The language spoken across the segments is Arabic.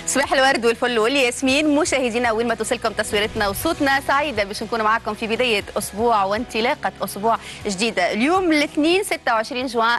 صباح الورد والفل والياسمين مشاهدينا وين ما توصلكم تصويرتنا وصوتنا. سعيده باش نكون معكم في بدايه اسبوع وانطلاقه اسبوع جديده. اليوم الاثنين 26 جوان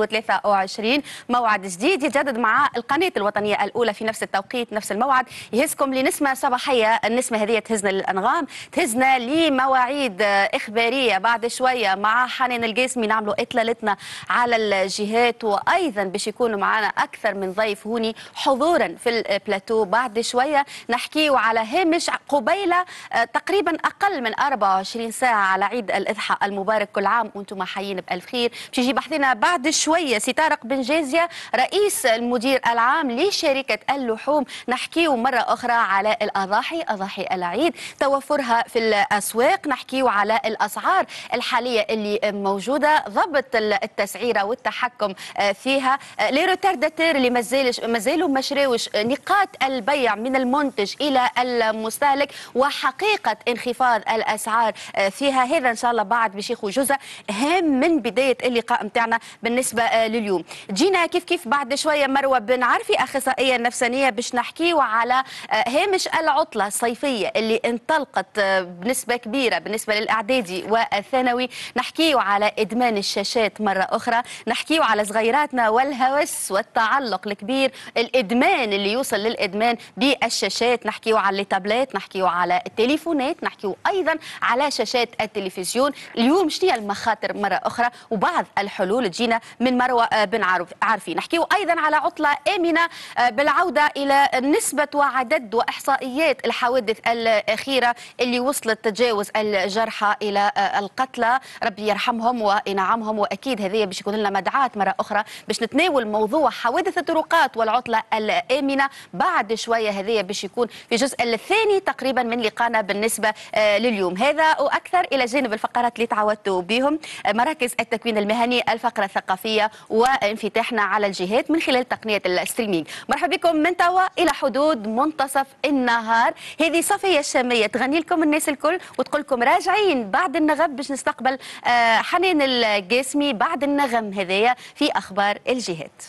2023 موعد جديد يتجدد مع القناه الوطنيه الاولى في نفس التوقيت نفس الموعد. يهزكم لنسمه صباحيه، النسمه هذه تهزنا للانغام، تهزنا لمواعيد اخباريه. بعد شويه مع حنان القاسمي نعملوا اطلالتنا على الجهات، وايضا باش يكونوا معنا اكثر من ضيف هوني حضورا في البلاتو. بعد شويه نحكيو على هامش قبيله تقريبا اقل من 24 ساعه على عيد الاضحى المبارك. كل عام وانتم حيين بالف خير. باش يجي بحثنا بعد شويه سي طارق بن جازيه رئيس المدير العام لشركه اللحوم. نحكيو مره اخرى على الاضاحي، اضاحي العيد، توفرها في الاسواق. نحكيو على الاسعار الحاليه اللي موجوده، ضبط التسعيره والتحكم فيها، لي روتارداتور اللي مازالوا ما شراوش، نقاط البيع من المنتج الى المستهلك، وحقيقه انخفاض الاسعار فيها. هذا ان شاء الله بعد باش ياخذ جزء هام من بدايه اللقاء نتاعنا بالنسبه لليوم. جينا كيف بعد شويه مروه بن عرفي اخصائيه نفسانيه باش نحكيو على هامش العطله الصيفيه اللي انطلقت بنسبه كبيره بالنسبه للاعدادي والثانوي. نحكيو على ادمان الشاشات مره اخرى، نحكيو على صغيراتنا والهوس والتعلق الكبير، الادمان اللي يوصل للادمان بالشاشات. نحكيو على التابلت، نحكيو على التليفونات، نحكيو ايضا على شاشات التلفزيون. اليوم شنو هي المخاطر مره اخرى وبعض الحلول تجينا من مروه بن عرفي. نحكيو ايضا على عطله امنه بالعوده الى نسبه وعدد واحصائيات الحوادث الاخيره اللي وصلت تجاوز الجرحى الى القتلى، ربي يرحمهم وينعمهم. واكيد هذه باش يكون لنا مدعاة مره اخرى باش نتناول موضوع حوادث الطرقات والعطله الامنه بعد شويه. هذه باش يكون في الجزء الثاني تقريبا من لقانا بالنسبه لليوم. هذا واكثر الى جانب الفقرات اللي تعودتوا بهم، مراكز التكوين المهني، الفقره الثقافيه، وانفتاحنا على الجهات من خلال تقنيه الستريمينج. مرحبا بكم من توا الى حدود منتصف النهار. هذه صفيه الشاميه تغني لكم الناس الكل وتقول لكم راجعين بعد النغم باش نستقبل حنان القاسمي بعد النغم هذايا في اخبار الجهات.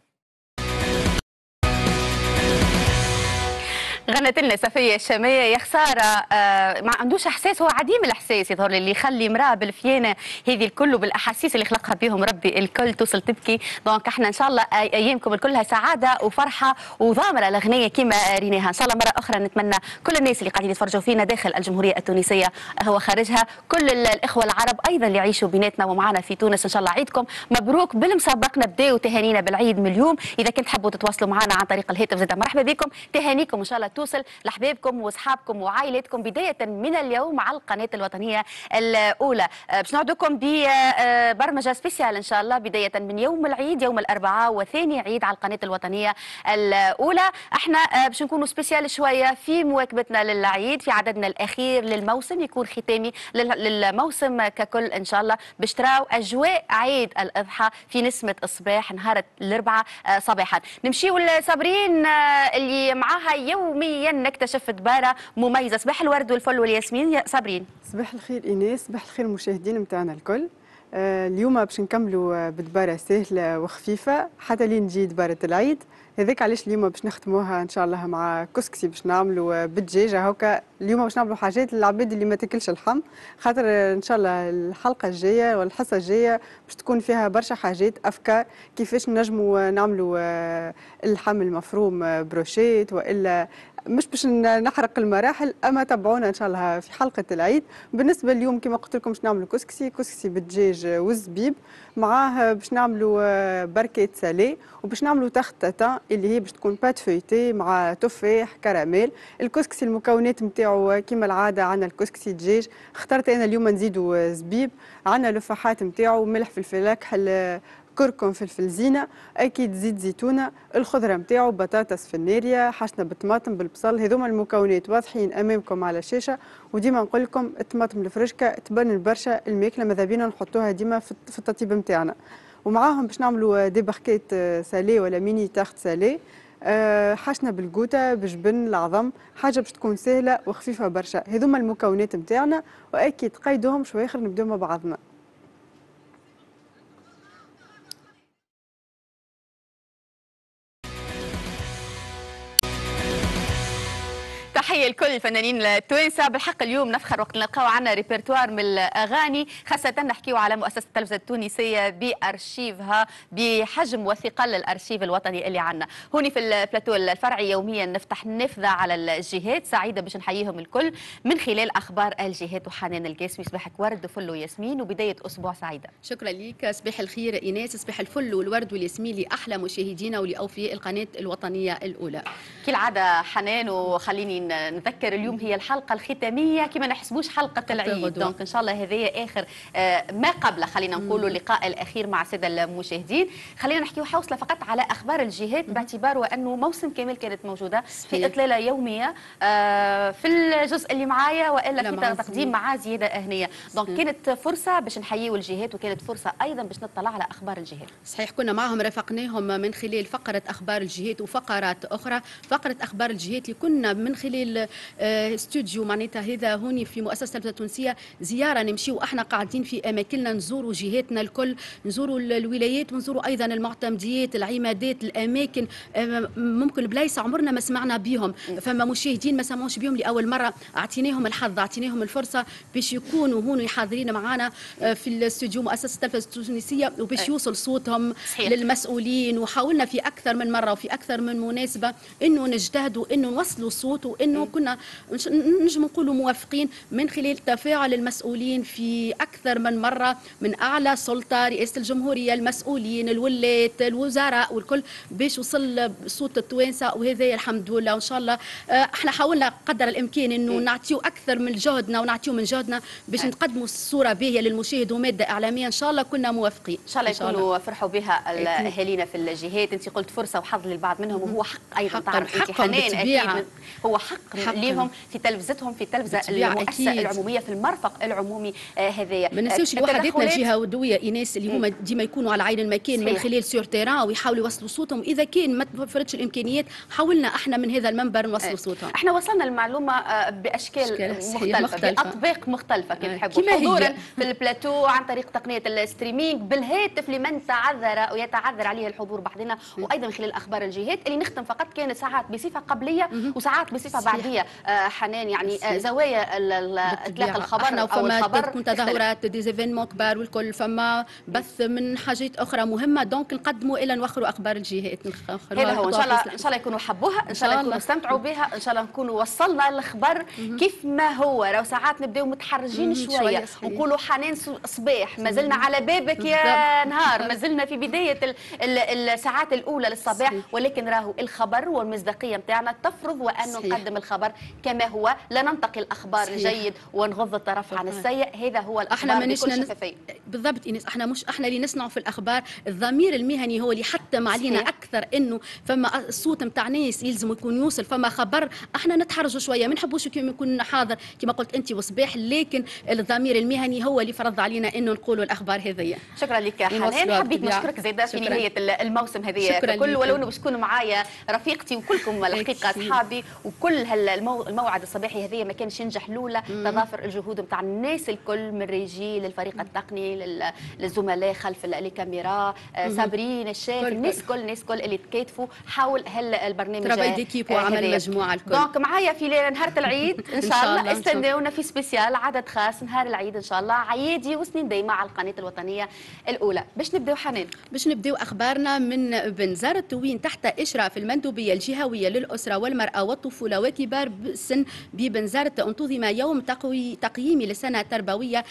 غنت لنا صفيه الشاميه. يا خساره ما عندوش احساس، هو عديم الاحساس يظهر لي، اللي يخلي امراه بالفيانه هذه الكل وبالاحاسيس اللي خلقها بهم ربي الكل توصل تبكي. دونك احنا ان شاء الله ايامكم كلها سعاده وفرحه وضامره الاغنيه كما ريناها. ان شاء الله مره اخرى نتمنى كل الناس اللي قاعدين يتفرجوا فينا داخل الجمهوريه التونسيه هو خارجها، كل الاخوه العرب ايضا اللي يعيشوا بيناتنا ومعنا في تونس، ان شاء الله عيدكم مبروك بالمسابقه. بداوا تهانينا بالعيد من اليوم. اذا كنت تحبوا تتواصلوا معنا عن طريق الهاتف زاد مرحبا بكم. تهانيكم ان شاء الله توصل لحبابكم واصحابكم وعائلتكم بدايه من اليوم على القناه الوطنيه الاولى. باش نعدكم ببرمجه سبيسيال ان شاء الله بدايه من يوم العيد يوم الاربعاء وثاني عيد على القناه الوطنيه الاولى. احنا باش نكونوا سبيسيال شويه في مواكبتنا للعيد في عددنا الاخير للموسم، يكون ختامي للموسم ككل ان شاء الله، باش تراو اجواء عيد الاضحى في نسمه الصباح نهار الاربعاء صباحا. نمشيو لصابرين اللي معاها يوميا نكتشف دباره مميزه. صباح الورد والفل والياسمين يا صابرين. صباح الخير ايناس، صباح الخير المشاهدين متاعنا الكل. اليوم باش نكملوا بدباره سهله وخفيفه حتى لين تجي دباره العيد. هذاك علاش اليوم باش نختموها ان شاء الله مع كسكسي باش نعملوا بالدجاجه. هكا اليوم باش نعملوا حاجات للعباد اللي ما تاكلش اللحم، خاطر ان شاء الله الحلقه الجايه والحصه الجايه باش تكون فيها برشا حاجات افكار كيفاش نجموا نعملوا اللحم المفروم بروشيت، والا مش باش نحرق المراحل، اما تابعونا ان شاء الله في حلقه العيد. بالنسبه اليوم كما قلت لكم باش نعملوا كسكسي بالدجاج والزبيب، معاه باش نعملوا بركات سالي، وباش نعملوا تخت تاتان اللي هي باش تكون بات فويتي مع تفاح كراميل. الكسكسي المكونات نتاعو كما العاده عندنا الكسكسي دجاج، اخترت انا اليوم نزيدوا زبيب، عندنا لفاحات نتاعو ملح فلفل اكحل كركم فلفل زينه، اكيد زيت زيتونه، الخضره نتاعو بطاطس فناريه حشنا بالطماطم بالبصل. هذوما المكونات واضحين امامكم على الشاشه. وديما نقول لكم الطماطم الفرشكه تبنن برشا الماكله، ماذا بينا نحطوها ديما في التطيب نتاعنا. ومعاهم باش نعملوا دي بركيت سالي ولا ميني تارت سالي، حشنا بالقوطه بالجبن العظم، حاجه باش تكون سهله وخفيفه برشا. هذوما المكونات نتاعنا، واكيد قيدوهم شويه اخر نبداو مع بعضنا. تحية لكل الفنانين التوانسة. بالحق اليوم نفخر وقت نلقاو عنا ريبرتوار من الأغاني، خاصة نحكيو على مؤسسة التلفزة التونسية بأرشيفها بحجم وثقل الأرشيف الوطني اللي عنا. هوني في البلاتو الفرعي يوميا نفتح نفذة على الجهات، سعيدة باش نحييهم الكل من خلال أخبار الجهات. وحنان القاسمي، صباحك ورد وفل وياسمين وبداية أسبوع سعيدة. شكرا لك، صباح الخير إيناس، صباح الفل والورد والياسمين لأحلى مشاهدينا ولأوفياء القناة الوطنية الأولى. كالعادة حنان، وخليني نذكر اليوم هي الحلقة الختامية كما نحسبوش حلقة العيد، دونك إن شاء الله هذه آخر ما قبل خلينا نقولوا اللقاء الأخير مع السادة المشاهدين. خلينا نحكيو حوصلة فقط على أخبار الجهات باعتبار وأنه موسم كامل كانت موجودة في إطلالة يومية في الجزء اللي معايا وإلا في تقديم مع زيادة أهنية. دونك كانت فرصة باش نحييو الجهات وكانت فرصة أيضا باش نطلع على أخبار الجهات. صحيح، كنا معهم رافقناهم من خلال فقرة أخبار الجهات وفقرات أخرى. فقرة أخبار الجهات اللي كنا من خلال استوديو معناتها هذا هوني في مؤسسة التلفزة التونسية زيارة نمشيو احنا قاعدين في أماكننا، نزوروا جهاتنا الكل، نزوروا الولايات ونزوروا أيضا المعتمديات، العمادات، الأماكن ممكن بلايص عمرنا ما سمعنا بهم، فما مشاهدين ما سمعوش بهم لأول مرة. أعطيناهم الحظ، أعطيناهم الفرصة باش يكونوا هون حاضرين معنا في الاستوديو مؤسسة التلفزة التونسية وباش يوصل صوتهم للمسؤولين. وحاولنا في أكثر من مرة وفي أكثر من مناسبة إنه نجتهدوا إنه نوصلوا الصوت، وإنه كنا نجم نقولوا موافقين من خلال تفاعل المسؤولين في أكثر من مرة، من أعلى سلطة، رئاسة الجمهورية، المسؤولين، الولاة، الوزراء والكل، باش وصل صوت التوانسة. وهذا الحمد لله. وإن شاء الله احنا حاولنا قدر الإمكان إنه نعطيو أكثر من جهدنا ونعطيو من جهدنا باش نقدموا الصورة باهية للمشاهد ومادة إعلامية. إن شاء الله كنا موافقين، إن شاء الله يكونوا فرحوا بها أهالينا في الجهات. أنت قلت فرصة وحظ للبعض منهم، وهو حق أيضا. تعرف أنت حنان أكيد هو حق ليهم في تلفزتهم، في التلفزة المؤسسة العمومية، في المرفق العمومي هذايا. ما ننساوش وحداتنا الجهوية إيناس اللي هما ديما يكونوا على عين المكان من خلال سور تيران ويحاولوا يوصلوا صوتهم. إذا كان ما توفرتش الإمكانيات حاولنا احنا من هذا المنبر نوصلوا صوتهم. احنا وصلنا المعلومة بأشكال مختلفة، بأطباق مختلفة كما تحبوا، حضورا في البلاتو عن طريق تقنية الستريمينج، بالهاتف لمن تعذر ويتعذر عليه الحضور بحضنا، وأيضا من خلال أخبار الجهات اللي نختم فقط كانت ساعات بصفة قبلية وساعات بصفة بعدية. حنان يعني زوايا إطلاق الخبر أو الخبر تكون تظاهرات ديزيفينمون كبار والكل، فما بث من حاجات أخرى مهمة، دونك نقدموا إلى نوخروا أخبار الجهات. هذا هو. إن شاء الله يكونوا حبوها، إن شاء الله يكونوا استمتعوا بها، إن شاء الله نكونوا وصلنا الخبر كيف ما هو. راهو ساعات نبداو متحرجين شوية ونقولوا حنان صباح، ما زلنا على بابك يا نهار، ما زلنا في بداية الساعات الأولى للصباح، ولكن راهو الخبر والمصداقية نتاعنا تفرض وأن نقدم الخبر كما هو، لا ننتقي الأخبار الجيد ونغض الطرف عن السيء. هذا هو الأخبار بكل شفافية. بالضبط إيناس، احنا مش احنا اللي نصنعوا في الأخبار، الضمير المهني هو اللي حتم علينا أكثر إنه فما الصوت نتاع ناس يلزم يكون يوصل، فما خبر احنا نتحرجوا شوية، ما نحبوش يكون حاضر كما قلت أنت وصباح، لكن الضمير المهني هو اللي فرض علينا إنه نقولوا الأخبار هذيا. شكرا لك حنان، حبيت نشكرك زيادة في نهاية الموسم هذه كل، ولو انه باش تكونوا معايا رفيقتي وكلكم الحقيقة أصحابي، وكل الموعد الصباحي هذه ما كانش ينجح لولا تضافر الجهود نتاع الناس الكل، من ريجي للفريق التقني للزملاء خلف الكاميرا، صابرين الشيف، الناس كل اللي تكاتفوا حول هالبرنامج وعمل مجموعة الكل. دونك معايا في نهار العيد ان شاء الله استناونا في سبيسيال عدد خاص نهار العيد ان شاء الله، عيادي وسنين دايما على القناة الوطنية الأولى. باش نبداو حنان، باش نبداو أخبارنا من بنزرت، وين تحت إشراف المندوبية الجهوية للأسرة والمرأة والطفولة وكبار السن ببنزرت انتظم يوم تقييمي للسنة التربوية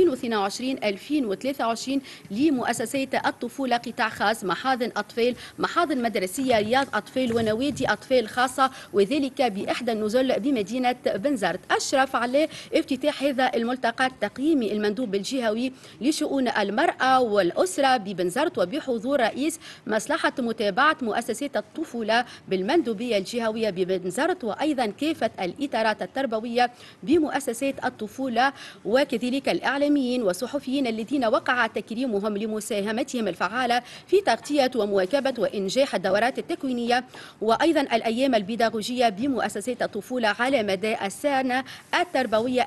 2022-2023 لمؤسسات الطفولة قطاع خاص، محاضن أطفال، محاضن مدرسية، رياض أطفال ونوادي أطفال خاصة، وذلك بإحدى النزل بمدينة بنزرت. أشرف على افتتاح هذا الملتقى التقييمي المندوب الجهوي لشؤون المرأة والأسرة ببنزرت، وبحضور رئيس مصلحة متابعة مؤسسات الطفولة بالمندوبية الجهوية ببنزرت، وأيضا كافة الإطارات التربوية بمؤسسات الطفولة، وكذلك الإعلاميين والصحفيين الذين وقع تكريمهم لمساهمتهم الفعالة في تغطية ومواكبة وإنجاح الدورات التكوينية وأيضا الأيام البيداغوجية بمؤسسات الطفولة على مدى السنة التربوية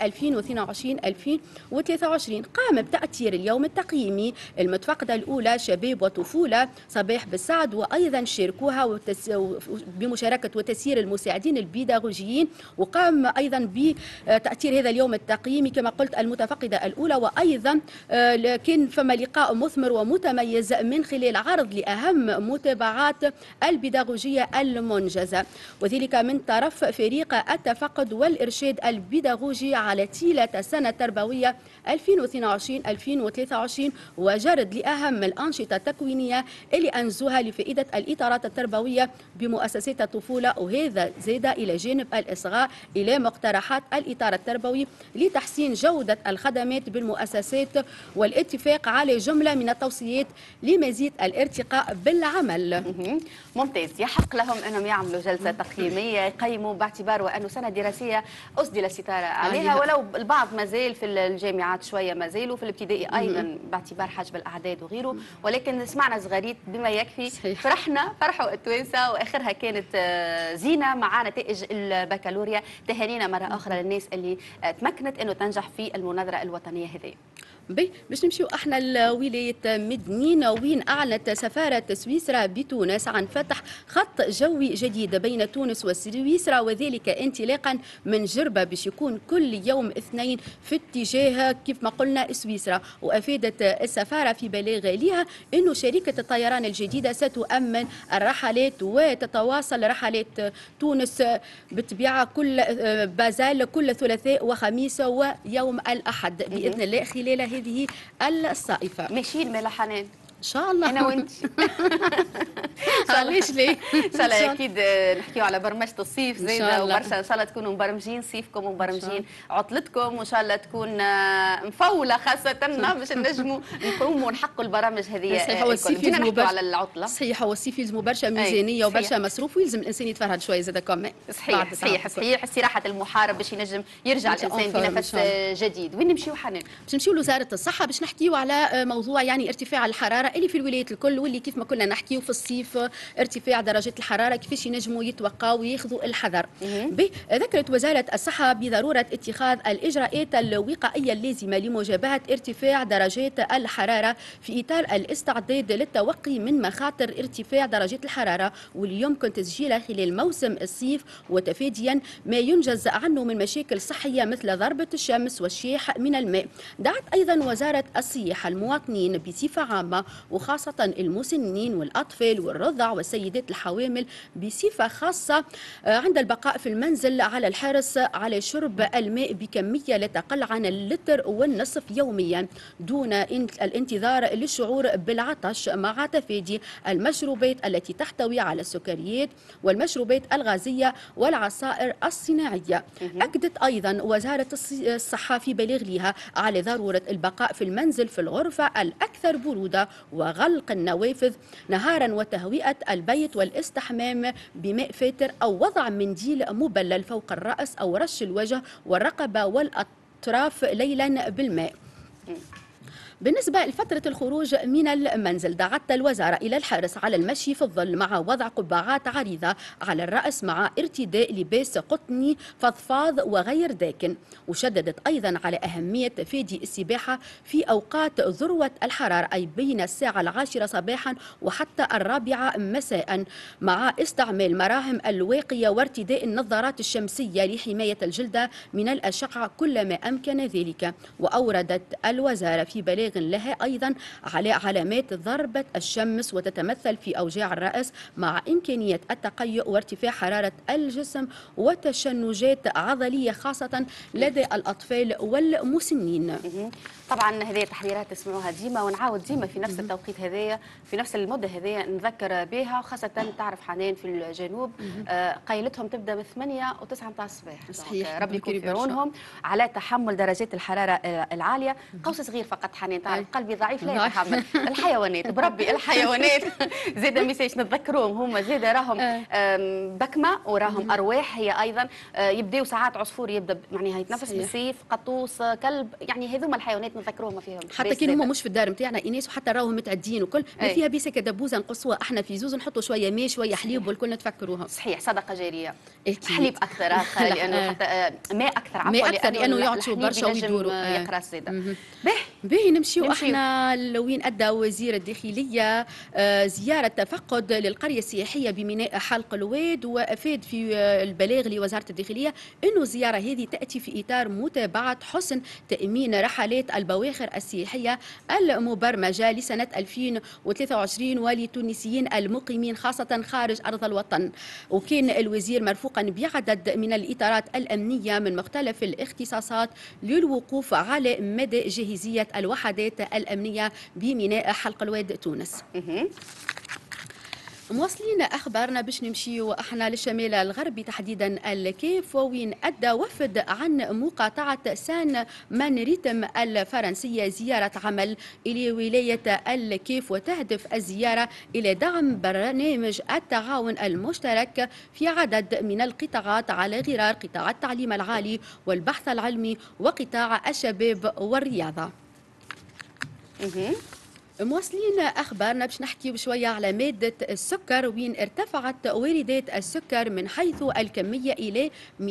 2022-2023. قام بتأثير اليوم التقييمي المتفقدة الأولى شباب وطفولة صباح بالسعد، وأيضا شاركوها بمشاركة وتسيير المساعدين البيداغوجيين البيداغوجيين، وقام أيضا بتأثير هذا اليوم التقييمي كما قلت المتفقدة الأولى، وأيضا كان فما لقاء مثمر ومتميز من خلال عرض لأهم متابعات البيداغوجية المنجزة، وذلك من طرف فريق التفقد والإرشاد البيداغوجي على طيلة السنة التربوية 2022-2023، وجرد لأهم الأنشطة التكوينية اللي أنجزوها لفائدة الإطارات التربوية بمؤسسات الطفولة، وهذا زاد إلى جانب الإصغاء إلى مقترحات الإطار التربوي لتحسين جودة الخدمات بالمؤسسات، والاتفاق على جملة من التوصيات لمزيد الارتقاء بالعمل. ممتاز. يحق لهم أنهم يعملوا جلسة تقييمية يقيموا باعتبار وأنه سنة دراسية أسدل الستارة عليها، ولو البعض ما زال في الجامعات شوية ما زالوا في الابتدائي أيضا باعتبار حجم الأعداد وغيره، ولكن سمعنا صغاريت بما يكفي. فرحنا فرحوا التوانسة، وآخرها كانت زينة مع نتائج البكالوريا. تهانينا مرة أخرى للناس اللي تمكنت أنه تنجح في المناظرة الوطنية هذه. باش نمشيو احنا لولاية مدنين، وين اعلنت سفارة سويسرا بتونس عن فتح خط جوي جديد بين تونس وسويسرا، وذلك انطلاقا من جربة باش يكون كل يوم اثنين في اتجاه كيف ما قلنا سويسرا. وافادت السفارة في بلاغ لها انه شركة الطيران الجديدة ستؤمن الرحلات وتتواصل رحلات تونس بالطبيعة كل بازال كل ثلاثاء وخميس ويوم الأحد بإذن الله خلال هذه الصائفة. ماشيين ملا حنان ان شاء الله انا وانت. علاش ليه؟ ان شاء الله اكيد نحكيو على برمجه الصيف زايده، وبرشا ان شاء الله تكونوا مبرمجين صيفكم ومبرمجين عطلتكم، وان شاء الله تكون مفوله خاصه باش نجموا نقوموا ونحقوا البرامج هذه. صحيح، هو الصيف يلزم على العطله. صحيح، هو الصيف يلزم برشا ميزانيه وبرشا مصروف، ويلزم الانسان يتفرهد شويه زاد كمان. صحيح صحيح صحيح. استراحه المحارب باش ينجم يرجع الانسان بنفس جديد. وين نمشيو حنان؟ باش نمشيو لوزاره الصحه باش نحكيو على موضوع يعني ارتفاع الحراره اللي في الولايات الكل، واللي كيف ما كنا نحكيو في الصيف ارتفاع درجات الحراره كيفاش ينجموا يتوقعوا وياخذوا الحذر. ذكرت وزاره الصحه بضروره اتخاذ الاجراءات الوقائيه اللازمه لمجابهه ارتفاع درجات الحراره في اطار الاستعداد للتوقي من مخاطر ارتفاع درجات الحراره واللي يمكن تسجيلها خلال موسم الصيف، وتفاديا ما ينجز عنه من مشاكل صحيه مثل ضربه الشمس والشياح من الماء. دعت ايضا وزاره الصحه المواطنين بصفه عامه وخاصة المسنين والأطفال والرضع والسيدات الحوامل بصفة خاصة عند البقاء في المنزل على الحرص على شرب الماء بكمية لا تقل عن 1.5 لتر يوميا دون الانتظار للشعور بالعطش، مع تفادي المشروبات التي تحتوي على السكريات والمشروبات الغازية والعصائر الصناعية. أكدت أيضا وزارة الصحة في بلاغ لها على ضرورة البقاء في المنزل في الغرفة الأكثر برودة وغلق النوافذ نهارا وتهوئة البيت والاستحمام بماء فاتر أو وضع منديل مبلل فوق الرأس أو رش الوجه والرقبة والأطراف ليلا بالماء. بالنسبة لفترة الخروج من المنزل دعت الوزارة إلى الحرص على المشي في الظل مع وضع قبعات عريضة على الرأس مع ارتداء لباس قطني فضفاض وغير داكن، وشددت أيضا على أهمية تفادي السباحة في أوقات ذروة الحرارة أي بين الساعة 10 صباحا وحتى 4 مساء، مع استعمال مراهم الواقية وارتداء النظارات الشمسية لحماية الجلد من الأشعة كلما أمكن ذلك. وأوردت الوزارة في بلاغ لها أيضا على علامات ضربة الشمس وتتمثل في أوجاع الرأس مع إمكانية التقيؤ وارتفاع حرارة الجسم وتشنجات عضلية خاصة لدى الأطفال والمسنين. طبعا هذه تحذيرات تسمعوها ديما ونعاود ديما في نفس التوقيت هذايا في نفس المدة هذايا نذكر بها، وخاصة تعرف حنان في الجنوب قيلتهم تبدا من 8 و9 متاع الصباح. صحيح، ربي يكون في عونهم على تحمل درجات الحرارة العالية. قوس صغير فقط حنان، تعرف قلبي ضعيف لا يتحمل. الحيوانات بربي الحيوانات زاد ميساج نتذكروهم هما زاد راهم بكمة وراهم أرواح هي أيضا يبداو ساعات عصفور يبدا يعني يتنفس بالسيف، قطوس، كلب، يعني هذوما الحيوانات نتذكروهم فيهم حتى كان هما مش في الدار نتاعنا ايناس، وحتى راهم متعدين وكل ما فيها بيسه كدبوزه نقصوها احنا في زوز نحطوا شويه ماء شويه حليب والكل نتفكروها. صحيح، صدقه جاريه. حليب اكثر لانه حتى ماء اكثر عفوا ماء اكثر لانه يعطشوا برشا ويدوروا يقرا الزياده. باهي نمشيو احنا لوين ادى وزير الداخليه زياره تفقد للقريه السياحيه بميناء حلق الواد، وافاد في البلاغ لوزاره الداخليه انه الزياره هذه تاتي في اطار متابعه حسن تامين رحلات البواخر السياحيه المبرمجه لسنه 2023 وللتونسيين المقيمين خاصه خارج ارض الوطن. وكان الوزير مرفوقا بعدد من الاطارات الامنيه من مختلف الاختصاصات للوقوف على مدى جاهزيه الوحدات الامنيه بميناء حلق الواد تونس. مواصلين اخبارنا باش نمشيو احنا للشمال الغربي تحديدا الكيف، وين ادى وفد عن مقاطعه سان مانريتم الفرنسيه زياره عمل الى ولايه الكيف، وتهدف الزياره الى دعم برنامج التعاون المشترك في عدد من القطاعات على غرار قطاع التعليم العالي والبحث العلمي وقطاع الشباب والرياضه. مواصلين اخبارنا باش نحكيو شويه على ماده السكر، وين ارتفعت واردات السكر من حيث الكميه الى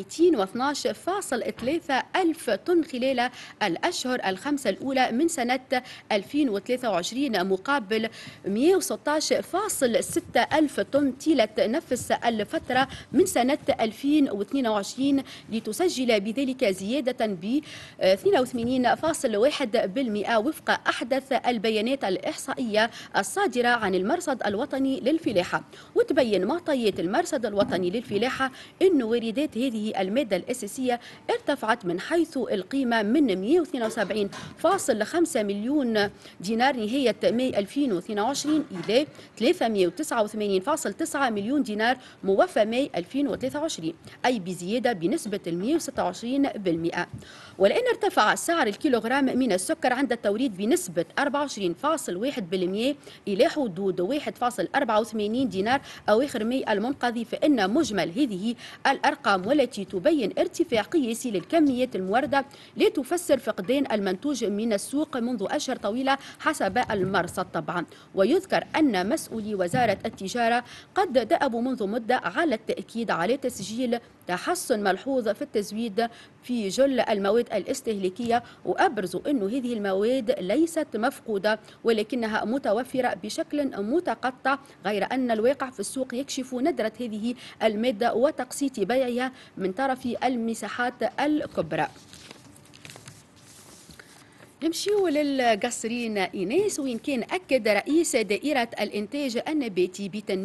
212.3 الف طن خلال الاشهر الخمسه الاولى من سنه 2023 مقابل 116.6 الف طن طيله نفس الفتره من سنه 2022، لتسجل بذلك زياده ب 82.1% وفق احدث البيانات الإحصائية الصادرة عن المرصد الوطني للفلاحة. وتبين معطيات المرصد الوطني للفلاحة أن واردات هذه المادة الأساسية ارتفعت من حيث القيمة من 172.5 مليون دينار نهاية ماي 2022 إلى 389.9 مليون دينار موفى ماي 2023، أي بزيادة بنسبة 126%. ولأن ارتفع سعر الكيلوغرام من السكر عند التوريد بنسبة 24.1% إلى حدود 1.84 دينار أواخر ماي المنقضي، فإن مجمل هذه الأرقام والتي تبين ارتفاع قياسي للكميات الموردة لا تفسر فقدان المنتوج من السوق منذ أشهر طويلة حسب المرصد طبعا. ويذكر أن مسؤولي وزارة التجارة قد دأبوا منذ مدة على التأكيد على تسجيل تحسن ملحوظ في التزويد في جل المواد الاستهلاكية، وأبرزوا أن هذه المواد ليست مفقودة ولكنها متوفرة بشكل متقطع، غير أن الواقع في السوق يكشف ندرة هذه المادة وتقسيط بيعها من طرف المساحات الكبرى. نمشيو للقصرين إيناس، وين كان أكد رئيس دائرة الإنتاج النباتي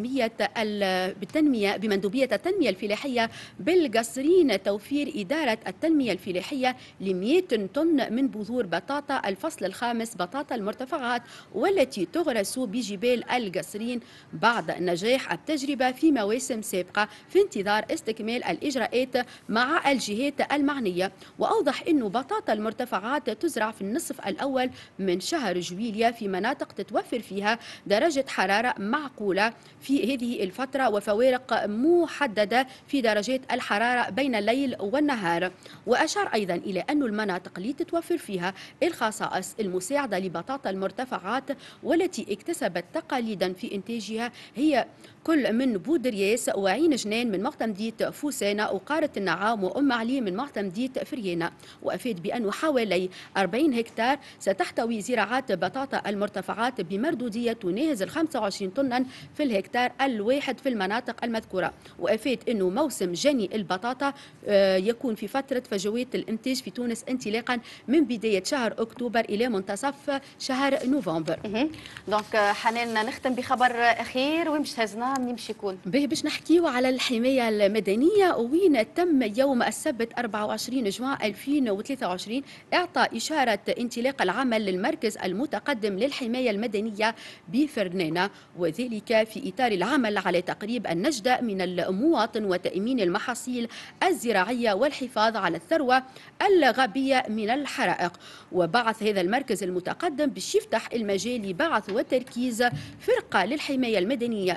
بمندوبية التنمية الفلاحية بالقصرين توفير إدارة التنمية الفلاحية ل 100 طن من بذور بطاطا الفصل الخامس بطاطا المرتفعات، والتي تغرس بجبال القصرين بعد نجاح التجربة في مواسم سابقة في انتظار استكمال الإجراءات مع الجهات المعنية. وأوضح أن بطاطا المرتفعات تزرع في النصف الأول من شهر جويليا في مناطق تتوفر فيها درجة حرارة معقولة في هذه الفترة وفوارق محددة في درجات الحرارة بين الليل والنهار. وأشار أيضا إلى أن المناطق اللي تتوفر فيها الخصائص المساعدة لبطاطا المرتفعات والتي اكتسبت تقاليدا في إنتاجها هي كل من بودرياس وعين جنان من معتمدية فوسانة وقارة النعام وأم علي من معتمدية فريانة. وأفاد بأنه حوالي 40 هكتار ستحتوي زراعات بطاطا المرتفعات بمردودية تناهز 25 طنا في الهكتار الواحد في المناطق المذكورة. وأفاد أنه موسم جني البطاطا يكون في فترة فجوات الإنتاج في تونس انطلاقا من بداية شهر أكتوبر إلى منتصف شهر نوفمبر. دونك حنان نختم بخبر أخير، وين باش تهزنا منين باش يكون؟ باش نحكيو على الحماية المدنية، وين تم يوم السبت 24 جوان 2023 إعطاء إشارة انطلاق العمل للمركز المتقدم للحماية المدنية بفرنانة، وذلك في إطار العمل على تقريب النجدة من المواطن وتأمين المحاصيل الزراعية والحفاظ على الثروة الغابية من الحرائق. وبعث هذا المركز المتقدم باش يفتح المجال لبعث وتركيز فرقة للحماية المدنية بفرنانة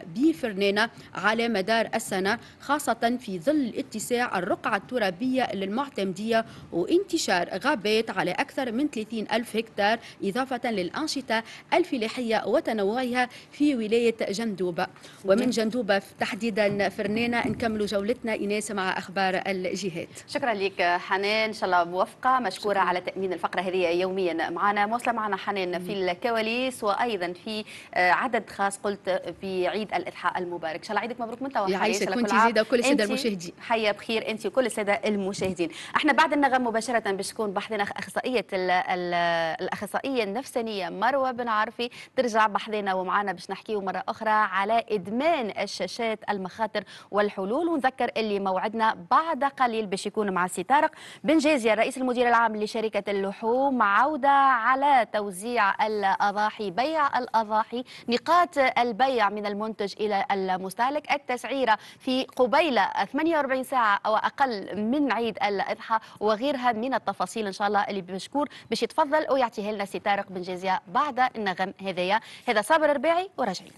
فرنانة على مدار السنة، خاصة في ظل اتساع الرقعة الترابية للمعتمدية وانتشار غابات على أكثر من 30 ألف هكتار، إضافة للأنشطة الفلاحية وتنوعها في ولاية جندوبة. ومن جندوبة تحديدا فرنانة نكمل جولتنا إيناس مع أخبار الجهات. شكرا لك حنان، ان شاء الله موفقه، مشكوره شكرا. على تامين الفقره هذه يوميا معنا. مواصله معنا حنان في الكواليس وايضا في عدد خاص قلت في عيد الاضحى المبارك. ان شاء الله عيدك مبروك من توا. يعيشك كنت زيده وكل الساده المشاهدين. حيه بخير انت وكل الساده المشاهدين. احنا بعد النغم مباشره باش تكون بحثنا الاخصائيه النفسانيه مروه بن عارفي ترجع بحثنا ومعنا باش نحكيو مره اخرى على ادمان الشاشات، المخاطر والحلول. ونذكر اللي موعدنا بعد قليل باش يكون مع سي طارق بن جازي الرئيس المدير العام لشركه اللحوم، عوده على توزيع الاضاحي، بيع الاضاحي، نقاط البيع من المنتج الى المستهلك، التسعيره في قبيل 48 ساعه او اقل من عيد الاضحى، وغيرها من التفاصيل ان شاء الله اللي بمشكور باش يتفضل ويعطيها لنا سي طارق بن جازي بعد النغم هذايا. هذا صابر رباعي وراجعين.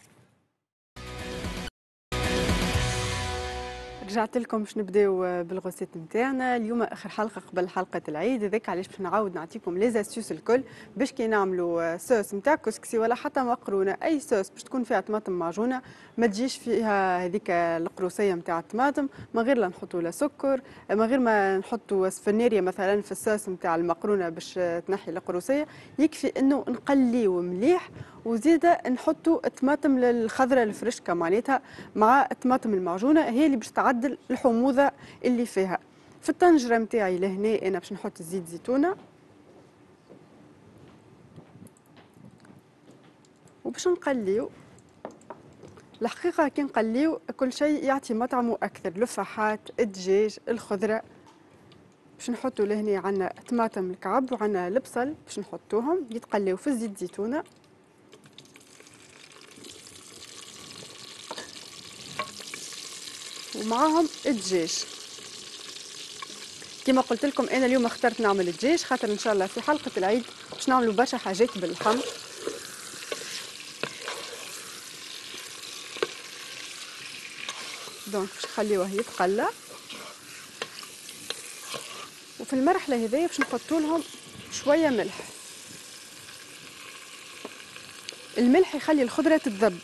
رجعت لكم باش نبداو بالغوسيت نتاعنا. اليوم اخر حلقه قبل حلقه العيد، هذاك علاش باش نعاود نعطيكم لي زاستيوس الكل باش كي نعملوا صوص نتاع كسكسي ولا حتى مقرونه، اي صوص باش تكون فيها طماطم معجونه ما تجيش فيها هذيك القروسيه نتاع الطماطم، من غير لا نحطوا لا سكر، من غير ما نحطوا سفنيريا مثلا في الصوص نتاع المقرونه باش تنحي القروسيه، يكفي انه نقليو مليح وزيده نحطوا الطماطم الخضراء الفرشكه معناتها مع الطماطم المعجونه، هي اللي باش تعدل الحموضه اللي فيها. في الطنجره نتاعي لهنا انا باش نحط زيت زيتونه وباش نقليو. الحقيقه كي نقليو كل شيء يعطي مطعمه اكثر، الفاحات، الدجاج، الخضره. باش نحطوا لهنا عندنا طماطم الكعب وعندنا البصل باش نحطوهم يتقليو في الزيت زيتونه، ومعاهم الدجاج. كما قلت لكم انا اليوم اخترت نعمل الدجاج خاطر ان شاء الله في حلقه العيد باش نعملوا برشا حاجات باللحم. دونك باش نخليوه يتقلى، وفي المرحله هذيا باش نحطوا لهم شويه ملح. الملح يخلي الخضره تتذبل.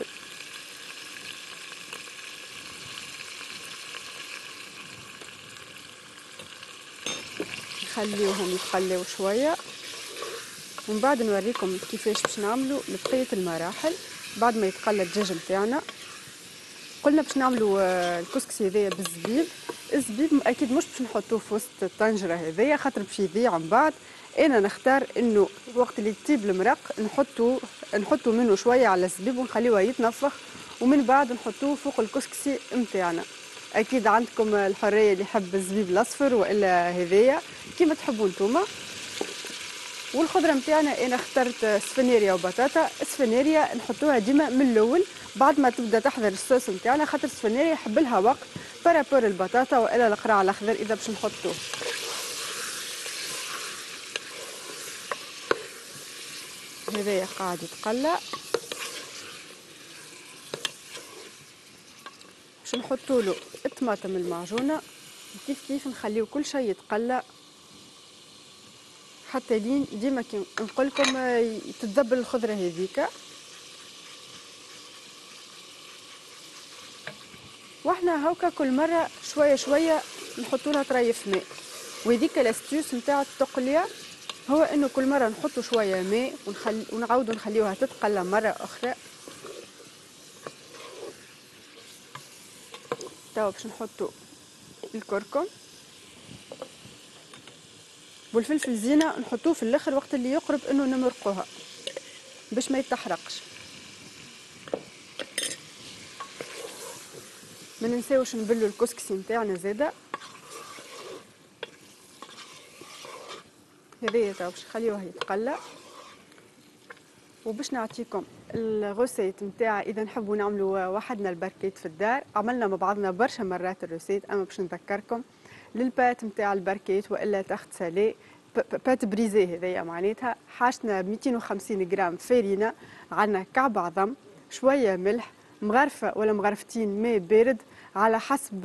نخليوهم يتقلوا شويه ومن بعد نوريكم كيفاش باش نعملوا لبقيه المراحل بعد ما يتقلى الدجاج نتاعنا. قلنا باش نعملوا الكسكسي هذايا بالزبيب. الزبيب اكيد مش باش نحطوه في وسط الطنجره هذايا خاطر باش يضيع من بعد. انا نختار انه وقت اللي يطيب المرق نحطوا منه شويه على الزبيب ونخليوه يتنفخ، ومن بعد نحطوه فوق الكسكسي نتاعنا. اكيد عندكم الحريه اللي يحب الزبيب الاصفر والا هذايا كيما تحبوا نتوما. والخضره نتاعنا انا اخترت سفنيريا وبطاطا. السفنيريا نحطوها ديما من الاول بعد ما تبدا تحضر الصوص نتاعنا، خاطر السفنيريا يحب لها وقت بارابور البطاطا والا القراع الاخضر اذا باش نحطوه. هذايا قاعد يتقلى، باش نحطوا له الطماطم المعجونه كيف نخليو كل شيء يتقلى حتى لين ديما كي نقول لكم تتذبل الخضره هذيك. واحنا هاكا كل مره شويه شويه نحطوا لها طريف ماء. وهذيك الاستيوس نتاع التقليه هو انه كل مره نحطوا شويه ماء ونعاودوا نخليوها تتقلى مره اخرى. توا باش نحطوا الكركم والفلفل زينه نحطوه في الاخر وقت اللي يقرب انه نمرقوها باش ما يتحرقش. ما ننساوش نبلوا الكسكسي نتاعنا زاده. هذايا توا باش نخليوه يتقلى وباش نعطيكم الغوسيت نتاع اذا نحبوا نعملوا وحدنا البركيت في الدار. عملنا مع بعضنا برشا مرات الروسيت، اما باش نذكركم للبات نتاع البركيت والا تخت سالي بات بريزي هذايا معناتها حاجتنا 250 غرام فارينه، عندنا كعب عظم، شويه ملح، مغرفه ولا مغرفتين ماء بارد على حسب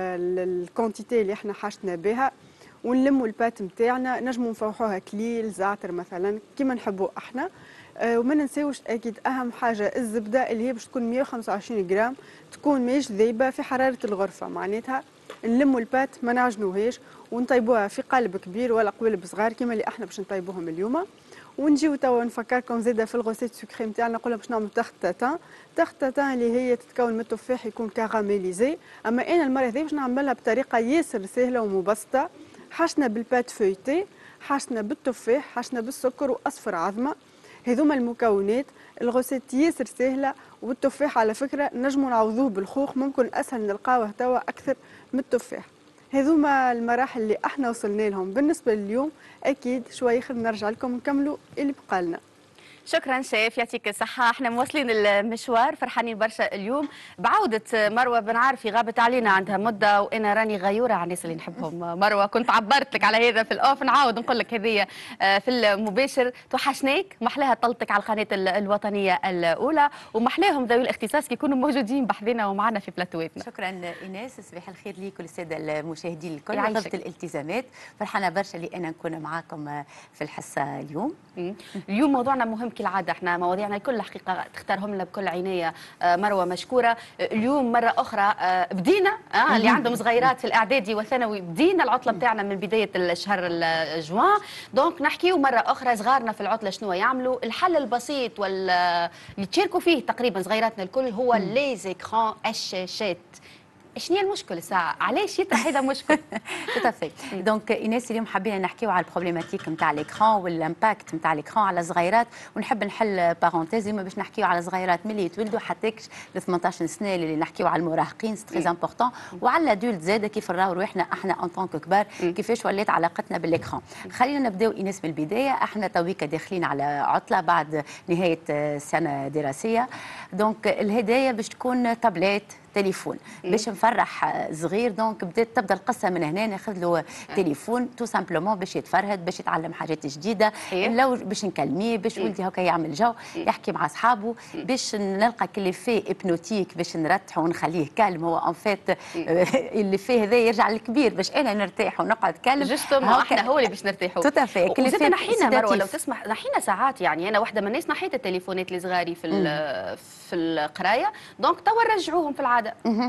الكونتيتي اللي احنا حاجتنا بها، ونلموا البات نتاعنا، نجموا نفوحوها كليل زعتر مثلا كيما نحبوا احنا. وما ننساوش اكيد اهم حاجه الزبده اللي هي باش تكون 125 جرام، تكون ماهيش ذايبه في حراره الغرفه، معناتها نلموا البات ما نعجنوهاش ونطيبوها في قالب كبير ولا قوالب صغار كيما اللي احنا باش نطيبوهم اليوم. ونجيو توا نفكركم زاده في الغوسيت سكري نتاعنا، نقولها باش نعملوا تخت تاتان. تخت تاتان اللي هي تتكون من التفاح يكون كاراميليزي، اما انا المره هذه باش نعملها بطريقه ياسر سهله ومبسطه. حشنا بالبات فويتي، حشنا بالتفاح، حشنا بالسكر واصفر عظمه. هذوما المكونات. الغوسيت ياسر سهله، والتفاح على فكره نجموا نعوضوه بالخوخ، ممكن اسهل نلقاوه توا اكثر من التفاح. هذوما المراحل اللي احنا وصلنا لهم بالنسبه لليوم. اكيد شوي خلينا نرجع لكم نكملوا اللي بقالنا. شكرا شيف، يعطيك الصحة. احنا مواصلين المشوار، فرحانين برشا اليوم بعودة مروة بن عارفي، غابت علينا عندها مدة وأنا راني غيورة على الناس اللي نحبهم. مروة كنت عبرت لك على هذا في الأوف، نعاود نقول لك هذه في المباشر. توحشناك، محلاها طلتك على القناة الوطنية الأولى، ومحلاهم ذوي الاختصاص كيكونوا موجودين بحذنا ومعنا في بلاتواتنا. شكرا إيناس، صباح الخير ليك وللسادة المشاهدين الكل. غبت الالتزامات، فرحانة برشا اللي أنا نكون معاكم في الحصة اليوم. اليوم موضوعنا مهم كالعاده، احنا مواضيعنا الكل حقيقه تختارهم لنا بكل عنايه. مروه مشكوره. اليوم مره اخرى بدينا اللي عندهم صغيرات في الاعدادي والثانوي، بدينا العطله بتاعنا من بدايه الشهر جوان. دونك نحكيو مره اخرى صغارنا في العطله شنو يعملوا. الحل البسيط اللي تشاركوا فيه تقريبا صغيراتنا الكل هو لي زيكران، الشاشات. شنو هي المشكل ساعة؟ علاش يطرح هذا مشكل؟ توتافي. دونك ايناس اليوم حبينا نحكيو على البروبليماتيك نتاع ليكران والامباكت نتاع ليكران على الصغيرات، ونحب نحل بارونتيز اليوم باش نحكيو على صغيرات ملي يتولدوا حتى ل 18 سنه، اللي نحكيو على المراهقين سي تري امبورطون، وعلى الادولت زاده كيف نراو روحنا احنا ان طونك كبار كيفاش ولات علاقتنا بالاكران. خلينا نبداو ايناس من البدايه. احنا تويكا داخلين على عطله بعد نهايه سنه دراسيه، دونك الهدايا باش تكون تابلت تليفون باش نفرح صغير. دونك بدات تبدا القصه من هنا، ناخذ له تليفون تو سامبلومون باش يتفرهد، باش يتعلم حاجات جديده، لو باش نكلميه، باش ولدي هكا يعمل جو، يحكي مع اصحابه، باش نلقى كلي في ابنوتيك باش نرتاح ونخليه كالم. هو ان فيت اللي فيه هذا يرجع للكبير باش انا نرتاح ونقعد كالم. جوستومون احنا هو اللي باش نرتاحوا. توتافي. وزاد نحينا مروه لو تسمح، نحينا ساعات، يعني انا واحده من الناس نحيت التليفونات لصغاري في القرايه، دونك توا نرجعوهم في العاده.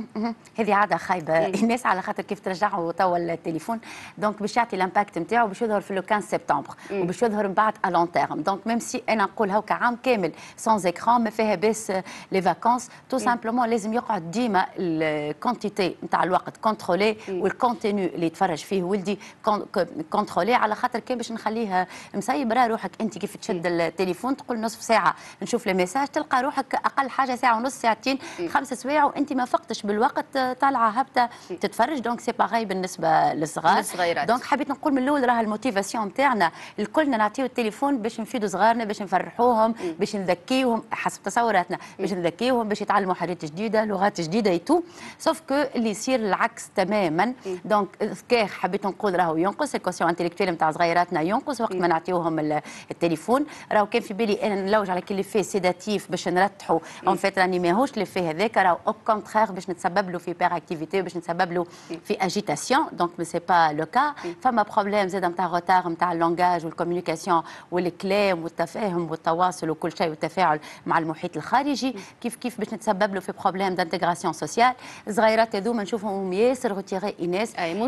هذه عاده خايبه الناس، على خاطر كيف ترجعوا توا التليفون. دونك باش يعطي الامباكت نتاعو باش يظهر في لو 15 سبتمبر وباش يظهر من بعد ا لون تيرم. دونك ميم سي انا نقول هاكا عام كامل سون اكران ما فيها باس لي فاكونس، تو سامبلومون لازم يقعد ديما الكونتيتي نتاع الوقت كونترولي، والكونتينيو اللي يتفرج فيه ولدي كونترولي، على خاطر كان باش نخليه مسيب. راه روحك انت كيف تشد التليفون تقول نصف ساعه نشوف لي ميساج، تلقى روحك اقل حاجه ساعه ونص، ساعتين، 5 سوايع وانت ما فقتش بالوقت، طالعه هبطه تتفرج. دونك سي باغي بالنسبه للصغار. دونك حبيت نقول من الاول راها الموتيفاسيون نتاعنا الكلنا نعطيو التليفون باش نفيدوا صغارنا، باش نفرحوهم، باش نذكيوهم حسب تصوراتنا، باش نذكيوهم، باش يتعلموا حاجات جديده، لغات جديده ايتو. سوف كو اللي يصير العكس تماما. دونك الذكاء حبيت نقول راهو ينقص، الكوسيون انتيليكتويل نتاع صغيراتنا ينقص وقت ما نعطيوهم التليفون. راهو كان في بالي انا نلوج على كل في سيداتيف باش نرتحوا، اون فيت راني ماهوش اللي فيه هذاك، راهو او كونترير باش نتسبب له في بير اكتيفيتي، باش نتسبب له في اجيتاسيون. دونك مي سي با لو كا. فما بروبليم زاد نتاع روتار نتاع اللونجاج والكوميونيكاسيون والكلام والتفاهم والتواصل وكل شيء والتفاعل مع المحيط الخارجي، كيف باش نتسبب له في بروبليم دانتيغراسيون سوسيال. الصغيرات هذوما نشوفهم ياسر روتيري ايناس، اي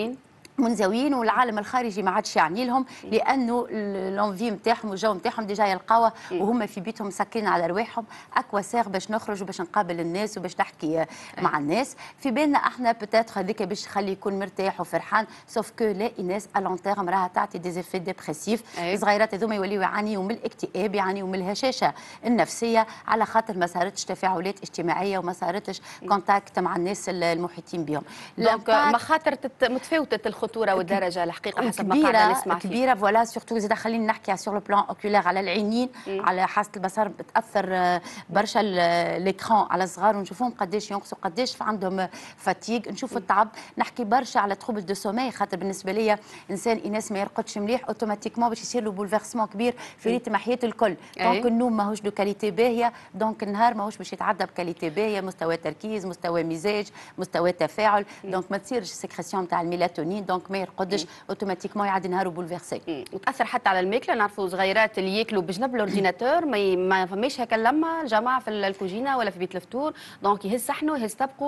منزوين، والعالم الخارجي ما عادش يعني لهم، لانه لونفي نتاعهم والجو نتاعهم ديجا يلقاوه وهم في بيتهم مسكرين على رواحهم. اكوا سير باش نخرج وباش نقابل الناس وباش نحكي مع الناس. في بالنا احنا بتاتر هذيك باش يخلي يكون مرتاح وفرحان، سوف كو لا ايناس الون تيرم راها تعطي دي زيفي ديبريسيف. الصغيرات هذوما يوليو يعانيوا من الاكتئاب، يعانيوا من الهشاشه النفسيه، على خاطر ما صارتش تفاعلات اجتماعيه وما صارتش كونتاكت مع الناس المحيطين بهم. دونك مخاطر متفاوته الخطوره والدرجه الحقيقه حسب ما قاعده نسمع فيه. كبيره فوالا، سورتو زاد خلينا نحكي سور لو بلان اوكولير على العينين، على حاسه البصر بتاثر برشا ليكران على الصغار، ونشوفهم قداش ينقصوا قداش عندهم فاتيغ، نشوفوا التعب. نحكي برشا على تروبل دو سومي، خاطر بالنسبه ليا انسان ايناس ما يرقدش مليح اوتوماتيكمون باش يصير له بولفيرسمون كبير في ريتم حياته الكل. دونك النوم ماهوش دو كاليتي باهيه، دونك النهار ماهوش باش يتعدى بكاليتي باهيه، مستوى تركيز، مستوى مزاج، مستوى تفاعل، دونك ما تصيرش سكريسيون نتاع الميلاتونين، دونك ما يرقدش اوتوماتيكمون يعدي نهاره بولفيرسي. وتاثر حتى على الماكله، نعرفوا صغيرات اللي ياكلوا بجنب الاورديناتور ما فماش هكا لما الجماعه في الكوجينه ولا في بيت الفطور، دونك يهز صحنه يهز طبقه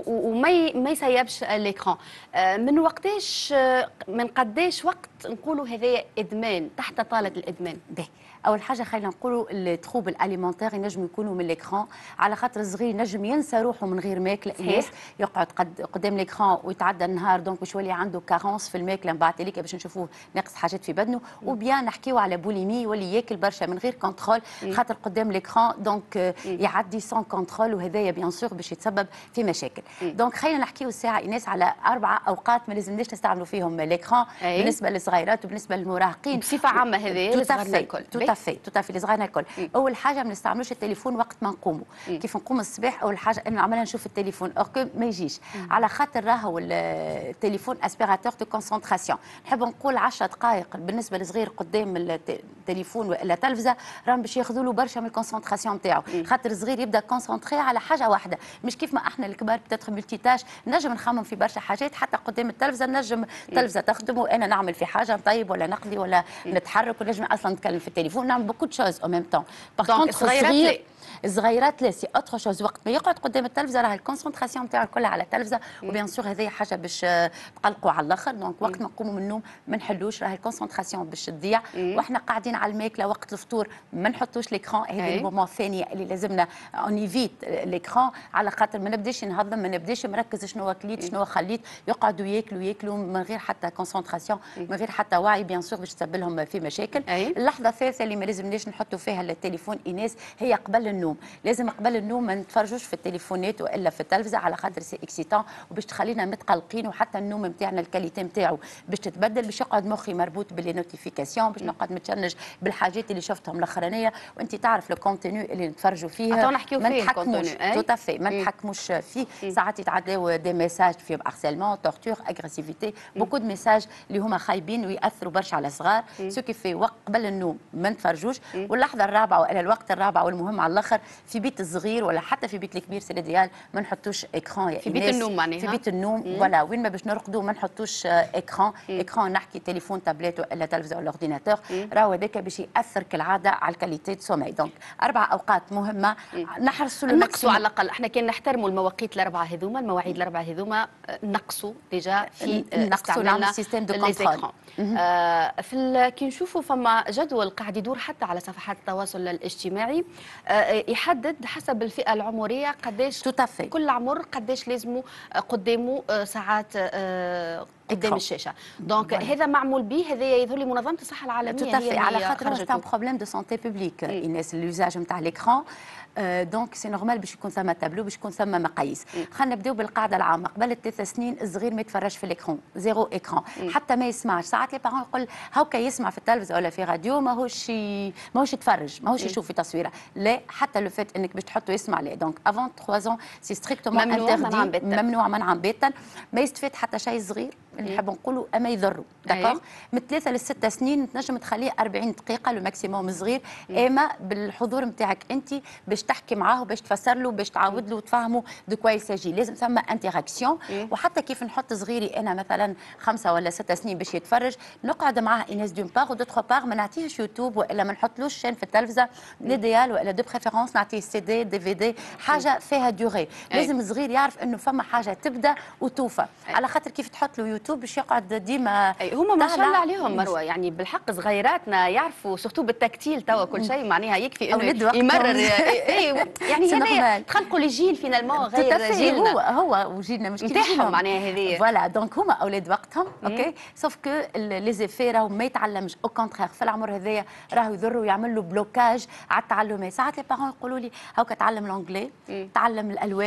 وما يسيبش الاكران. من وقتاش، من قداش وقت نقولوا هذا ادمان تحت طاله الادمان؟ اول حاجه خلينا نقولوا التروب الاليمونتير ينجم يكونوا من الاكران، على خاطر الصغير ينجم ينسى روحه من غير ماكله، الناس يقعد قدام الاكران ويتعدى النهار، دونك باش يولي عنده كارونس في الماكله من بعد هذيك باش نشوفوه ناقص حاجات في بدنه، وبيان نحكيو على بوليمي يولي ياكل برشا من غير كونترول خاطر قدام الاكران، دونك يعدي سون كونترول، وهذايا بيان سور باش يتسبب في مشاكل. دونك خلينا نحكيو الساعه ايناس على 4 اوقات ما لازمناش نستعملوا فيهم الاكران بالنسبه للصغيرات وبالنسبه للمراهقين بصفه عامه. هذه لصغارنا الكل توتافي لصغارنا الكل. اول حاجه ما نستعملوش التليفون وقت ما نقوموا، كيف نقوم الصباح اول حاجه ان نعملها نشوف التليفون اوكي ما يجيش، على خاطر راهو التليفون اسبيراتور دو كونسونطراسيون. نحب نقول 10 دقائق بالنسبه للصغير قدام التليفون ولا التلفزه راهم باش ياخذوا له برشا من الكونسونطراسيون نتاعو، خاطر الصغير يبدا كونسونطري على حاجه واحده، مش كيف ما احنا الكبار بتاتخ ملتي تاش، نجم نخمم في برشا حاجات، حتى قدام التلفزه نجم التلفزه تخدم وانا نعمل في حاجه نطيب ولا نقضي ولا نتحرك، ونجم اصلا نتكلم في التليفون، نعمل بوكو دو شوز او ميم طون. باغ كونتر الصغيرات لا، سي اوتر شوز، وقت ما يقعد قدام التلفزه راه الكونسونطراسيون نتاعو كلها على التلفزه، وبيان سور هذه حاجه باش تقلقوا على الاخر، دونك وقت ما نقوموا من النوم ما نحلوش، راه الكونسونطراسيون باش تضيع، واحنا قاعدين على الماكله وقت الفطور ما نحطوش ليكران، هذه المومون الثانيه اللي لازمنا اون ايفيت ليكران، على خاطر ما نبداش نهضم، ما نبداش مركز شنو كليت شنو خليت، يقعدوا ياكلوا من غير حتى كونسونطراسيون، من غير حتى وعي، بيان سور باش تسبب لهم في مشاكل. اللحظه الثالثه اللي ما لازمناش نحطوا فيها التليفون ايناس هي قبل النوم، لازم قبل النوم ما نتفرجوش في التليفونات والا في التلفزه، على خاطر سي اكسيتون وباش تخلينا متقلقين، وحتى النوم نتاعنا الكاليتي نتاعو باش تتبدل، باش يقعد مخي مربوط باللي نوتيفيكاسيون، باش نقعد متشنج بالحاجات اللي شفتهم الاخرانيه، وانت تعرف لو كونتينيو اللي نتفرجوا فيه ما نتحكموش توتافي، ما نتحكموش فيه، ساعات يتعداو دي ميساج فيهم هارسيلمون، تورتور، اغريسيفيتي، بوكو دو ميساج اللي هما خايبين وياثروا برشا على الصغار، سو كي في وقت قبل النوم ما نتفرجوش. واللحظه الرابعه والا الوقت الرابع والمهم على الاخر في بيت الصغير ولا حتى في بيت الكبير سي ليديال ما نحطوش اكران في بيت النوم، معناها في بيت النوم ولا وين ما باش نرقدوا ما نحطوش اكران نحكي تليفون تابلت ولا تلفزه ولا اورديناتور، راهو هذاك باش ياثر كالعاده على الكاليتي دو سومي. دونك 4 اوقات مهمه نحرصوا نقصوا على الاقل، احنا كان نحترموا المواقيت الاربعه هذوما، المواعيد الاربعه هذوما، نقصوا ديجا في استعمالنا سيستم دو كونترول. كي نشوفوا فما جدول قاعد يدور حتى على صفحات التواصل الاجتماعي يحدد حسب الفئه العمريه قداش كل عمر قداش لازموا قدامه ساعات قدام الشاشه، دونك هذا معمول به، هذا يظهر لي منظمه الصحه العالميه هي على خاطر سي ان بروبليم دو سونتي بوبليك الناس اليوزاج نتاع ليكران، دونك سي نورمال باش يكون ثم تابلو، باش يكون ثم مقاييس. خلينا نبداو بالقاعده العامه، قبل ال3 سنين الصغير ما يتفرجش في الاكران، زيرو اكران، حتى ما يسمعش، ساعات لي بارون يقول هاكا يسمع في التلفزه ولا في راديو ماهوش يتفرج، ماهوش يشوف في تصويره، لا حتى لو فات انك باش تحطه يسمع لا، دونك افون 3 ans سي ستريكتومون انتردي، ممنوع منعا باتا، ما يستفاد حتى شيء صغير اللي نحب نقولوا اما يضروا، داكوغ من 3 ل6 سنين تنجم تخليه 40 دقيقه لو ماكسيموم صغير، اما بالحضور نتاعك انت باش تحكي معاه باش تفسر له باش تعاود له وتفهمه دو كوا يساجي، لازم ثم انتراكسيون. وحتى كيف نحط صغيري انا مثلا 5 ولا 6 سنين باش يتفرج، نقعد معاه ايناس دون باغ ودوتر باغ، ما نعطيهش يوتيوب والا ما نحطلوش شين في التلفزه، ليديال والا دو بريفيرونس نعطيه سي دي دي في دي، حاجه فيها دوري، لازم الصغير يعرف انه فما حاجه تبدا وتوفى، على خاطر كيف تحط له يوتيوب باش يقعد ديما. هما ما شاء الله عليهم مروه، يعني بالحق صغيراتنا يعرفوا سورتو بالتكتيل توا كل شيء، معناها يكفي انه يمرر يعني هنا تخلقوا لي جيل فينالمون غير جيلنا، هو وجيلنا مش نتاعهم معناها هذه فوالا، دونك هما اولاد وقتهم اوكي، سوف كو لي زيفي راهو ما يتعلمش، او كونترير في العمر هذايا راهو يضر ويعمل له بلوكاج على التعلمات. ساعات لي بارون يقولوا لي هاكا تعلم لونجلي، تعلم الالوان،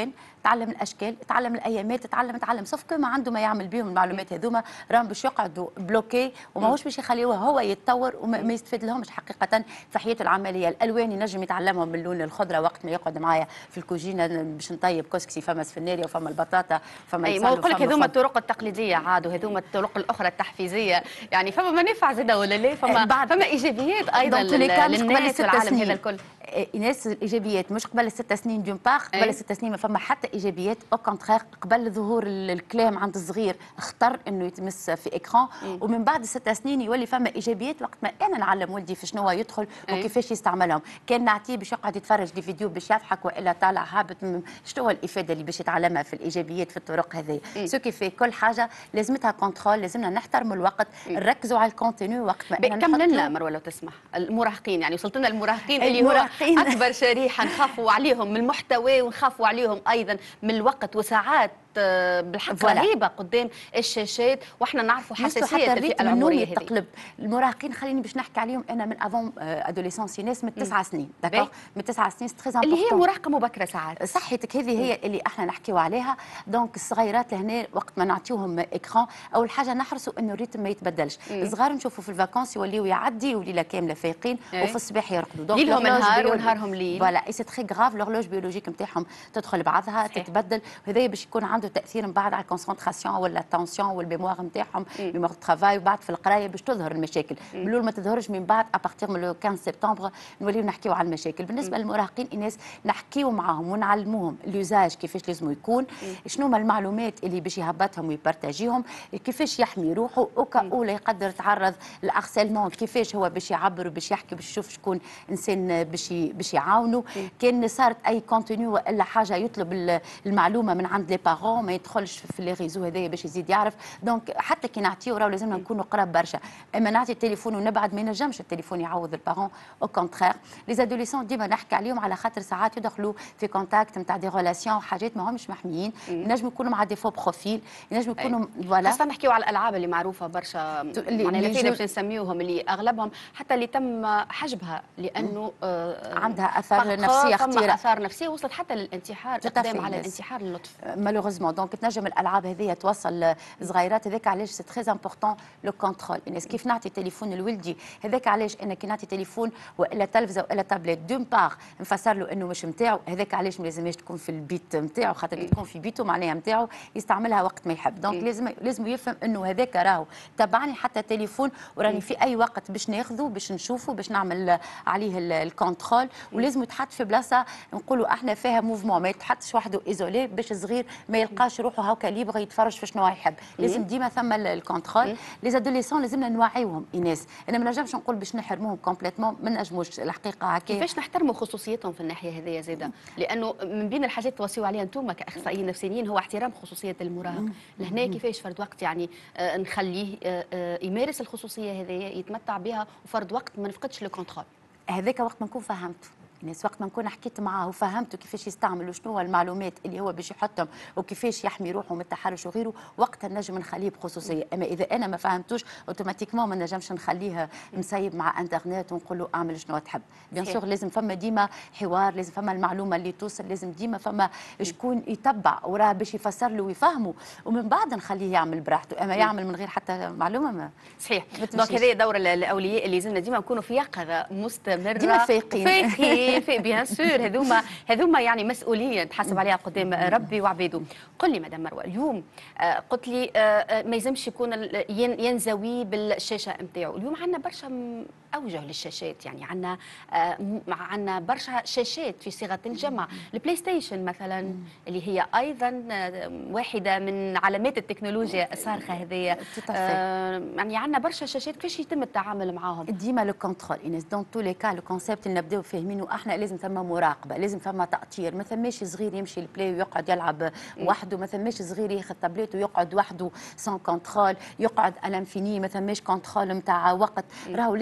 تعلم الاشكال، تعلم الايامات، تعلم سوف كما عنده ما يعمل بهم المعلومات هذوما راهم باش يقعدوا بلوكي وماهوش باش يخليوه هو يتطور وما يستفيد لهمش حقيقه في حياته العمليه. الالوان ينجم يتعلمهم من لون الخضره وقت ما يقعد معايا في الكوجينه باش نطيب كسكسي، فما سفناريا وفما البطاطا فما اي ما نقول لك هذوما الطرق التقليديه عاد وهذوما الطرق الاخرى التحفيزيه، يعني فما منافع زاده ولا لا؟ فما ايجابيات ايضا للناس والعالم هذا الكل. ايناس الايجابيات مش قبل ال6 سنين دون باغ، قبل ال6 سنين ما فما حتى ايجابيات، او كونترير قبل ظهور الكلام عند الصغير اختار انه يتمس في اكران، ومن بعد 6 سنين يولي فما ايجابيات وقت ما انا نعلم ولدي في شنو يدخل وكيفاش يستعملهم. كان نعطيه باش يقعد يتفرج دي فيديو باش يضحك والا طالع هابط، شنو هو الافاده اللي باش يتعلمها في الايجابيات في الطرق هذه؟ سو كي في كل حاجه لازمتها كونترول، لازمنا نحترموا الوقت، نركزوا على الكونتينيو وقت ما انا كمل لنا مروه لو تسمح. المراهقين يعني وصلت لنا المراهقين اللي هو اكبر شريحه نخافوا عليهم من المحتوى ونخافوا عليهم ايضا من الوقت وساعات بالحق رهيبه قدام الشاشات، واحنا نعرفوا حساسيه الفئه العمريه هذه. تقلب المراهقين خليني باش نحكي عليهم انا من افون ادوليسونسي، ناس من 9 سنين داكوغ، من 9 سنين سي تري اللي هي مراهقه مبكره ساعات. صحتك هذه هي اللي احنا نحكيو عليها. دونك الصغيرات لهنا وقت ما نعطيوهم اكران اول حاجه نحرصوا انه الريتم ما يتبدلش. الصغار نشوفوا في الفاكونس يوليو يعدي وليله كامله فايقين وفي الصباح يرقدوا، دونك ليلهم نهار ونهارهم ليل. فوالا اي سي تري غراف، لورلوج بيولوجيك نتاعهم تدخل بعضها تتبدل، وهذا باش يكون عنده تاثير من بعد على الكونسنتراسيون ولا التونسيون والميموار نتاعهم، ميموار ترافاي، وبعد في القرايه باش تظهر المشاكل. بالأول ما تظهرش، من بعد ابارتيغ من لو 15 سبتمبر نوليو نحكيو على المشاكل. بالنسبه للمراهقين الناس نحكيو معاهم ونعلموهم اليوزاج كيفاش لازم يكون، شنو هما المعلومات اللي باش يهبطهم ويبارتاجيهم، كيفاش يحمي روحه اوكا لا يقدر يتعرض للارسلمون، كيفاش هو باش يعبر وباش يحكي باش يشوف شكون انسان باش يعاونوا. كان صارت اي كونتينيو ولا حاجه يطلب المعلومه من عند لي بارون ما يدخلش في لي ريزو هذايا باش يزيد يعرف. دونك حتى كي نعطيو راهو لازمنا نكونوا قراب برشا، اما نعطي التليفون ونبعد ما ينجمش التليفون يعوض البارون، او كونترير. لي زادوليسون ديما نحكي عليهم على خاطر ساعات يدخلوا في كونتاكت نتاع دي ريلاسيون حاجات ما همش محميين، ينجموا يكونوا مع دي فو بروفيل، ينجموا يكونوا فوالا. خاصة نحكيو على الالعاب اللي معروفه برشا معناها باش نسميوهم اللي اغلبهم حتى اللي تم حجبها لانه عندها اثار نفسيه خطيره، اثار نفسيه وصلت حتى للانتحار، اقدام على الانتحار للطف مالوغوزمون. دونك تنجم الالعاب هذه توصل صغيرات، هذاك علاش سي تري امبورطون لو كونترول. الناس كيف نعطي تليفون لولدي، هذاك علاش انا كي نعطي تليفون والا تلفزه والا تابلت دون باغ نفسر له انه مش نتاعو، هذاك علاش ما لازمش تكون في البيت نتاعو، خاطر كي تكون في بيته معناها نتاعو يستعملها وقت ما يحب. دونك لازم يفهم انه هذاك راهو تبعني حتى تليفون وراني في اي وقت باش ناخذه باش نشوفه باش نعمل عليه الكونترول، ولازم يتحط في بلاصه نقولوا احنا فيها موفمون، ما يتحطش وحده ايزولي باش الصغير ما يلقاش روحه هكا ليبر يتفرج في شنو يحب. لازم ديما ثم الكونترول. لي زادوليسون لازمنا نوعيوهم ايناس، انا ما نجمش نقول باش نحرموهم كومبليتمون، ما نجموش الحقيقه هكا. كيفاش نحترموا خصوصيتهم في الناحيه هذه زاده؟ لانه من بين الحاجات توصيوا عليها انتم كاخصائيين نفسيين هو احترام خصوصيه المراهق. لهنا كيفاش فرد وقت يعني نخليه يمارس الخصوصيه هذه يتمتع بها، وفرد وقت ما نفقدش لو كونترول. هذاك وقت ما نكون فهمته الناس، وقت ما نكون حكيت معاه وفهمته كيفاش يستعمل وشنو هو المعلومات اللي هو باش يحطهم وكيفاش يحمي روحه من التحرش وغيره، وقتها نجم نخليه بخصوصيه. اما اذا انا ما فهمتوش اوتوماتيكمون ما نجمش نخليه مسيب مع انترنت ونقول له اعمل شنو تحب. بيان سور لازم فما ديما حوار، لازم فما المعلومه اللي توصل، لازم ديما فما شكون يتبع وراه باش يفسر له ويفهمه، ومن بعد نخليه يعمل براحته. اما يعمل من غير حتى معلومه ما صحيح. دونك هذه دور الاولياء اللي لازمنا ديما نكونوا في يقظه مستمره، ديما فايقين بيان سور. هذوما يعني مسؤوليه تحاسب عليها قدام ربي وعباده. قل لي مدام مروه، اليوم قلت لي ما يلزمش يكون ينزوي بالشاشه نتاعو. اليوم عندنا برشا اوجه للشاشات، يعني عندنا برشا شاشات في صيغه الجمع. البلاي ستيشن مثلا اللي هي ايضا واحده من علامات التكنولوجيا الصارخه هذه، يعني عندنا برشا شاشات. كيفاش يتم التعامل معاهم؟ ديما لو كونترول ايناس دون تو لي كا. لو كونسيبت اللي نبداو فاهمينه احنا لازم ثم مراقبه، لازم ثم تاطير. ما ثماش صغير يمشي البلاي ويقعد يلعب وحده، ما ثماش صغير ياخذ تابليت ويقعد وحده سون كونترول، يقعد الانفيني، ما ثماش كونترول نتاع وقت. راهو لازم ديما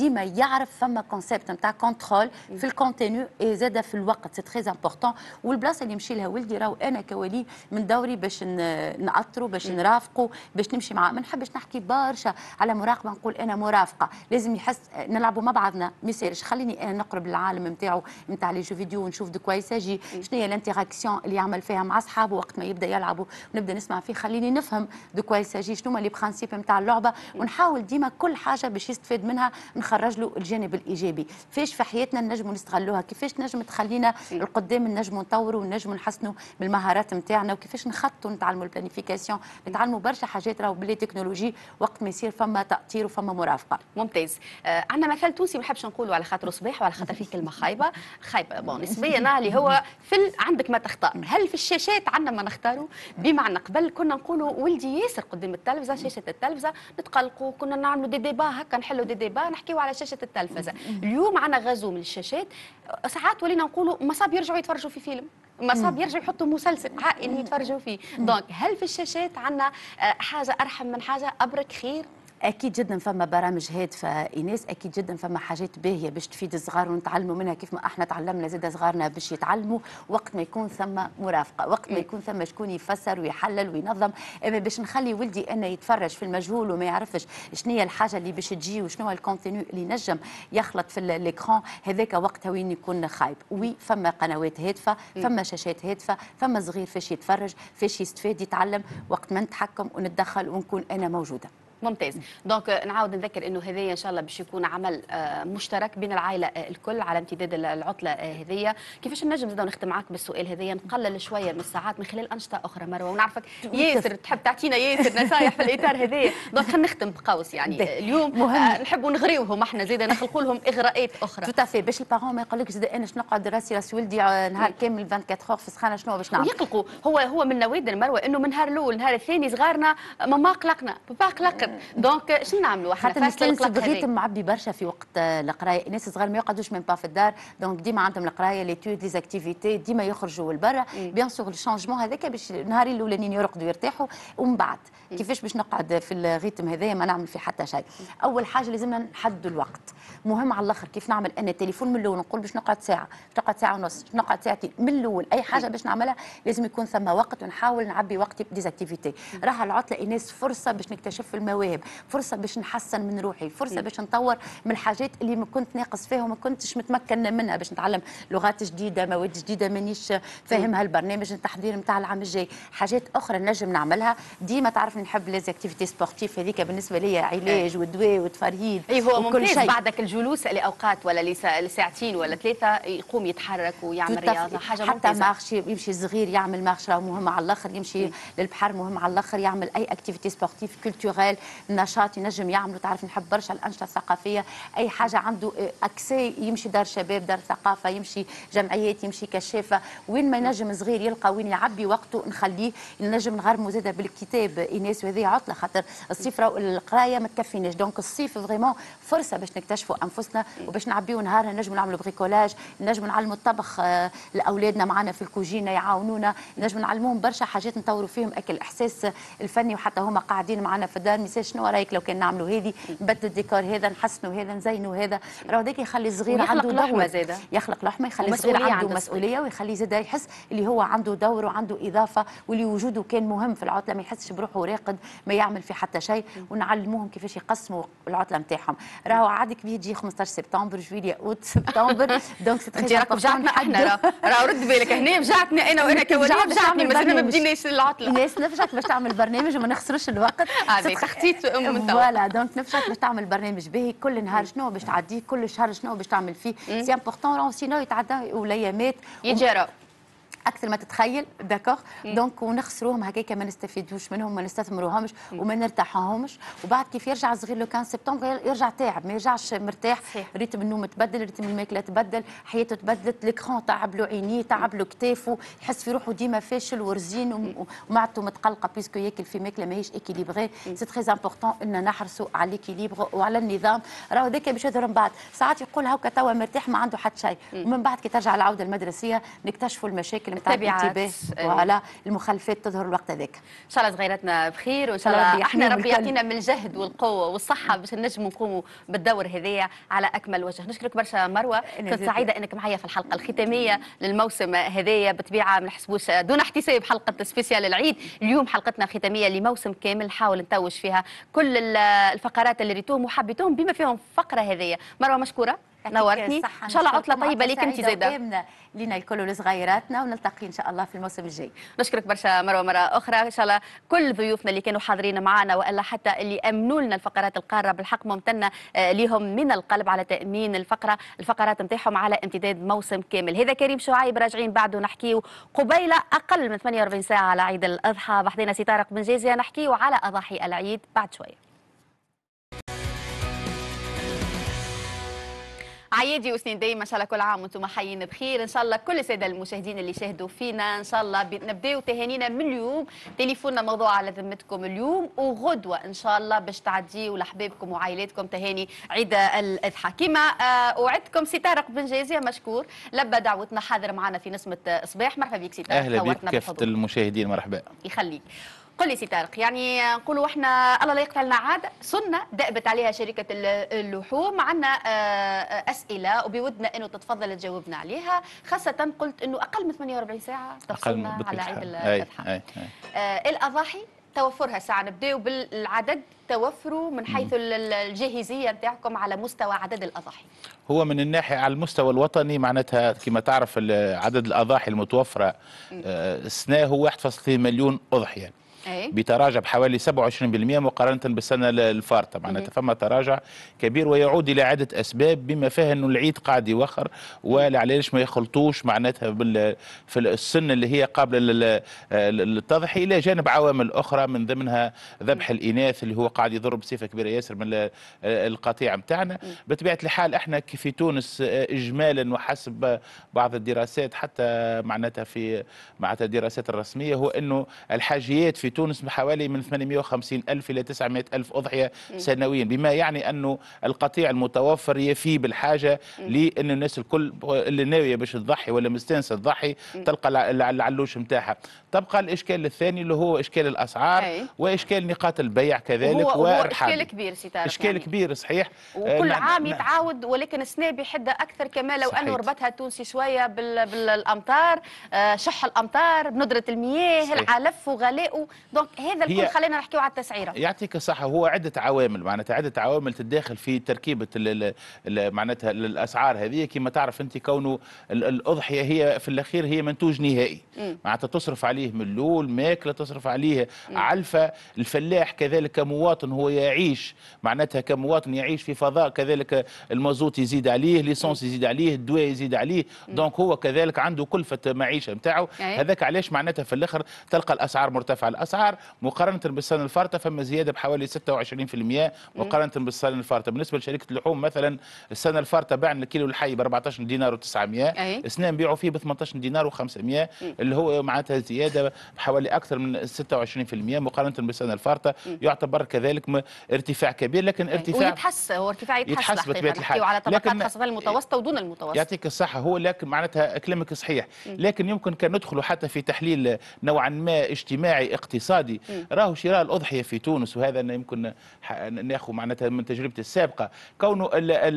ديما يعرف فما كونسيبت نتاع كونترول في الكونتينيو زاد في الوقت، سي تري امبورطون. والبلاصه اللي يمشي لها ولدي راهو انا كولي من دوري باش نأطروا، باش نرافقوا، باش نمشي معاه. ما نحبش نحكي برشا على مراقبه، نقول انا مرافقه، لازم يحس نلعبوا مع بعضنا. ما يصيرش خليني انا نقرب للعالم نتاعو نتاع لي جو فيديو ونشوف دو كوا يساجي، شنو هي الانتراكسيون اللي يعمل فيها مع اصحابه وقت ما يبدا يلعبوا، ونبدا نسمع فيه. خليني نفهم دو كوا يساجي، شنو هما لي برانسيب نتاع اللعبه، ونحاول ديما كل حاجه باش يستفاد منها نخرج له الجانب الايجابي. فاش في حياتنا نجموا نستغلوها، كيفاش نجم تخلينا القدام نجموا نطوروا ونجموا نحسنوا من المهارات نتاعنا، وكيفاش نخطوا نتعلموا البلانيفيكاسيون، نتعلموا برشا حاجات راهو بلي تكنولوجي وقت ما يصير فما تأطير وفما مرافقه. ممتاز. عندنا مثل تونسي ما نحبش نقولوا على خاطر صباح وعلى خاطر فيه كلمه خايبه بون نسبيا اللي هو عندك ما تختار. هل في الشاشات عندنا ما نختاروا؟ بمعنى قبل كنا نقولوا ولدي ياسر قدام التلفزه، شاشه التلفزه نتقلقوا، كنا نعملوا دي ديبا هكا، نحلوا دي ديبا نحكيوا على شاشه التلفزه. اليوم عندنا غزو من الشاشات، ساعات ولينا نقولوا مصاب يرجعوا يتفرجوا في فيلم، مصاب يرجعوا يحطوا مسلسل عائلي يتفرجوا فيه. دونك هل في الشاشات عندنا حاجه ارحم من حاجه، ابرك خير؟ اكيد جدا فما برامج هادفه ايناس، اكيد جدا فما حاجات باهيه باش تفيد الصغار ونتعلموا منها كيف ما احنا تعلمنا زاد صغارنا باش يتعلموا، وقت ما يكون ثم مرافقه، وقت ما يكون ثم شكون يفسر ويحلل وينظم. اما باش نخلي ولدي انه يتفرج في المجهول وما يعرفش شنو هي الحاجه اللي باش تجي وشنو هو الكونتينيو اللي نجم يخلط في الاكران، هذاك وقتها وين يكون خايب. وي فما قنوات هادفه، فما شاشات هادفه، فما صغير فاش يتفرج، فاش يستفاد يتعلم، وقت ما نتحكم ونتدخل ونكون انا موجوده. ممتاز. دونك نعاود نذكر انه هذايا ان شاء الله باش يكون عمل مشترك بين العائله الكل على امتداد العطله هذيا. كيفاش نجم زاد نختم معك بالسؤال هذايا، نقلل شويه من الساعات من خلال انشطه اخرى مروه، ونعرفك ياسر تحب تعطينا ياسر نصايح في الاطار هذايا. دونك خلينا نختم بقوس يعني اليوم نحبوا نغريوهم احنا زاد نخلقوا لهم اغراءات اخرى. تو في باش البارون ما يقولكش زاد انا شنو نقعد راسي راس ولدي نهار كامل 24 اور في سخانه شنو باش نعمل. ويقلقوا هو من نوادر مروه انه من نهار الاول نهار الثاني صغارنا ماما قلقنا بابا قلق. دونك شنو نعملوا احنا؟ حتى كان صغيرتهم معبي برشا في وقت القرايه، الناس الصغار ما يقعدوش من با في الدار، دونك ديما عندهم القرايه ليتود لي زاكتيفيتي، ديما يخرجوا لبرا. بيان سور الشونجمون هذاك باش النهارين الاولانيين يرقدوا يرتاحوا، ومن بعد كيفاش باش نقعد في الريتم هذايا ما نعمل في حتى شيء. اول حاجه لازمنا نحدوا الوقت، مهم على الاخر. كيف نعمل انا التليفون من الاول نقول باش نقعد ساعه، باش نقعد ساعه ونص، باش نقعد ساعتين من الاول. اي حاجه باش نعملها لازم يكون ثم وقت، ونحاول نعبي وقتي بديزاكتيفيتي. راها العطله الناس فرصه باش نكتشف المواهب، فرصه باش نحسن من روحي، فرصه باش نطور من الحاجات اللي ما كنت ناقص فيها وما كنتش متمكن منها، باش نتعلم لغات جديده، مواد جديده مانيش فاهمها، البرنامج التحضير نتاع العام الجاي، حاجات اخرى نجم نعملها. ديما تعرف نحب لي زاكتيفيتي سبورتيف، هذيك بالنسبه لي علاج ودواء وتفرهيد. اي هو ممتاز بعدك الجلوس لاوقات ولا لساعتين ولا ثلاثه يقوم يتحرك ويعمل رياضه، حاجه ممتازه. حتى مارشي يمشي صغير يعمل مارش راه مهم على الاخر، يمشي للبحر مهم على الاخر، يعمل اي اكتيفيتي سبورتيف كولتوريل نشاط ينجم يعملوا. تعرف نحب برشا الانشطه الثقافيه، اي حاجه عنده اكسي يمشي دار شباب، دار ثقافه، يمشي جمعيات، يمشي كشافه، وين ما ينجم صغير يلقى وين يعبي وقته نخليه. نجم نغرموا زاده بالكتاب ايناس، وهذه عطله خاطر الصيف القرايه ما تكفيناش، دونك الصيف فريمون فرصه باش نكتشفوا انفسنا وباش نعبيوا نهارنا. نجم نعملوا بريكولاج، نجم نعلموا الطبخ لاولادنا معنا في الكوجينه يعاونونا، نجم نعلموهم برشا حاجات نطوروا فيهم اكل الاحساس الفني، وحتى هما قاعدين معنا في الدار مثال شنو رايك لو كان نعملوا هذه، نبدلوا الديكور هذا، نحسنوا هذا، نزينوا هذا. راه هذاك يخلي الصغير عنده دور، يخلق لحمه، يخلي الصغير عنده مسؤوليه، ويخلي زاد يحس اللي هو عنده دور وعنده اضافه، واللي وجوده كان مهم في العطله، ما يحسش بروحه راقد ما يعمل في حتى شيء. ونعلموهم كيفاش يقسموا العطله نتاعهم. راهو عاد كبير يجي 15 سبتمبر، جويليا، اوت، سبتمبر، دونك سي تري بجعتنا احنا. راهو رد بالك هنا بجعتني انا وانا كوليه بجعتني، مازال ما بديناش العطله. الناس نفشت باش تعمل برنامج وما نخسروش الوقت. تخطيط فوالا، دونك نفشت باش تعمل برنامج باهي كل نهار شنو باش تعديه، كل شهر شنو باش تعمل فيه. سي امبورطون سينو يتعدى والايامات يتجرى اكثر ما تتخيل. داكوغ، دونك ونخسروهم هكاك، ما نستفيدوش منهم، ما نستثمروهمش وما نرتاحوهمش. وبعد كيف يرجع الصغير لو كان سبتمبر يرجع تعب، ما يرجعش مرتاح. ريتم النوم تبدل، ريتم الماكله تبدل، حياته تبدلت، ليكرون تعب له عينيه، تعب له كتافه، يحس في روحه ديما فاشل ورزين ومعدته متقلقه بيسكو ياكل في ماكله ماهيش اكيليبري. سي تري امبورطون ان نحرصوا على ليكيليبر وعلى النظام. راهو هذاك باش يظهر من بعد. ساعات يقول هاكا توا مرتاح ما عنده حتى شيء، ومن بعد كي ترجع العوده المدرسيه نكتشفوا المشاكل نتاع التبعات. الانتباه فوالا المخلفات تظهر الوقت هذاك. ان شاء الله صغيراتنا بخير، وان شاء الله احنا ربي يحميهم يعطينا من الجهد والقوه والصحه باش نجموا نقوموا بالدور هذايا على اكمل وجه. نشكرك برشا مروه، كنت سعيده انك معايا في الحلقه الختاميه للموسم هذايا، بالطبيعه ما نحسبوش دون احتساب حلقه سبيسيال العيد. اليوم حلقتنا ختاميه لموسم كامل نحاول نتوج فيها كل الفقرات اللي ريتوهم وحبيتوهم بما فيهم الفقره هذيا. مروه مشكوره، نورتني، ان شاء الله عطله طيبه ليك انت زاده لينا الكل ولصغيراتنا، ونلتقي ان شاء الله في الموسم الجاي. نشكرك برشا مروه مره اخرى. ان شاء الله كل ضيوفنا اللي كانوا حاضرين معنا والا حتى اللي امنوا لنا الفقرات القاره بالحق ممتنه لهم من القلب على تامين الفقرات نتاعهم على امتداد موسم كامل. هذا كريم شعيب، راجعين بعده نحكيو قبيله اقل من 48 ساعه على عيد الاضحى. بعدين سي طارق بن جازيه نحكيو على اضاحي العيد بعد شويه. عيدي وسنين دايما ان شاء الله، كل عام وانتم حيين بخير. ان شاء الله كل الساده المشاهدين اللي شاهدوا فينا ان شاء الله نبداو تهانينا من اليوم. تليفوننا موضوع على ذمتكم اليوم، وغدوه ان شاء الله باش تعديوا لحبابكم وعائلاتكم تهاني عيد الاضحى. كما وعدتكم سي طارق بن جازيه مشكور لبى دعوتنا، حاضر معنا في نسمه صباح. مرحبا بك سي طارق. اهلا بك كافه المشاهدين، مرحبا. يخليك. قل لي سي طارق، يعني نقولوا احنا الله لا يقطع لنا عاده، سنه دأبت عليها شركه اللحوم. عندنا اسئله وبودنا انه تتفضل تجاوبنا عليها، خاصه قلت انه اقل من 48 ساعه تفصلنا على عيد الاضحى. الاضاحي توفرها ساعه، نبداو بالعدد توفروا من حيث الجاهزيه نتاعكم على مستوى عدد الاضاحي. هو من الناحيه على المستوى الوطني معناتها كما تعرف عدد الاضاحي المتوفره السنه هو 1.2 مليون اضحيه، بتراجع بحوالي 27% مقارنة بالسنة الفارطة. معناتها فما تراجع كبير ويعود إلى عدة أسباب، بما فيه أنه العيد قاعد يوخر، وعلاش ما يخلطوش معناتها في السن اللي هي قابلة للتضحية، إلى جانب عوامل أخرى من ضمنها ذبح الإناث اللي هو قاعد يضر بصفة كبيرة ياسر من القطيع متاعنا. بطبيعة الحال احنا في تونس إجمالا وحسب بعض الدراسات حتى معناتها في الدراسات الرسمية، هو أنه الحاجيات في تونس بحوالي من 850 ألف إلى 900 ألف أضحية سنويا، بما يعني أنه القطيع المتوفر يفي بالحاجة لأن الناس الكل اللي ناوية باش تضحي ولا مستانسة تضحي تلقى العلوش نتاعها. تبقى الإشكال الثاني اللي هو إشكال الأسعار وإشكال نقاط البيع كذلك، وهو إشكال كبير سي طارق، إشكال يعني كبير صحيح، وكل عام يتعاود، ولكن السنة بحدة أكثر كما لو أنه ربطها التونسي شوية بالأمطار، شح الأمطار، بندرة المياه، صحيح. العلف وغلاء، دونك هذا الكل خلينا نحكيو على التسعيره. يعطيك الصحه، هو عده عوامل معناتها عده عوامل تتداخل في تركيبه معناتها الاسعار هذه. كما تعرف انت كونه الاضحيه هي في الاخير هي منتوج نهائي، معناتها تصرف عليه ملول ماكله، تصرف عليه علفه. الفلاح كذلك كمواطن هو يعيش معناتها كمواطن يعيش في فضاء، كذلك المازوت يزيد عليه، ليسونس يزيد عليه، الدواء يزيد عليه، دونك هو كذلك عنده كلفه معيشه نتاعو. هذاك علاش معناتها في الاخر تلقى الاسعار مرتفعه. الاسعار مقارنه بالسنه الفارطه فما زياده بحوالي 26% مقارنه بالسنه الفارطه. بالنسبه لشركه اللحوم مثلا السنه الفارطه بعنا الكيلو الحي ب 14 دينار و900، السنه نبيعوا فيه ب 18 دينار و500، اللي هو معناتها زياده بحوالي اكثر من 26% مقارنه بالسنه الفارطه. يعتبر كذلك ارتفاع كبير، لكن ارتفاع هو ارتفاع يتحس بطبيعه الحال على طبقات خاصه المتوسطه ودون المتوسط. يعطيك الصحه، هو لكن معناتها كلامك صحيح، لكن يمكن كان ندخلوا حتى في تحليل نوعا ما اجتماعي اقتصادي. راهو شراء الأضحية في تونس، وهذا أنا يمكن ناخذ معناتها من تجربتي السابقة، كونه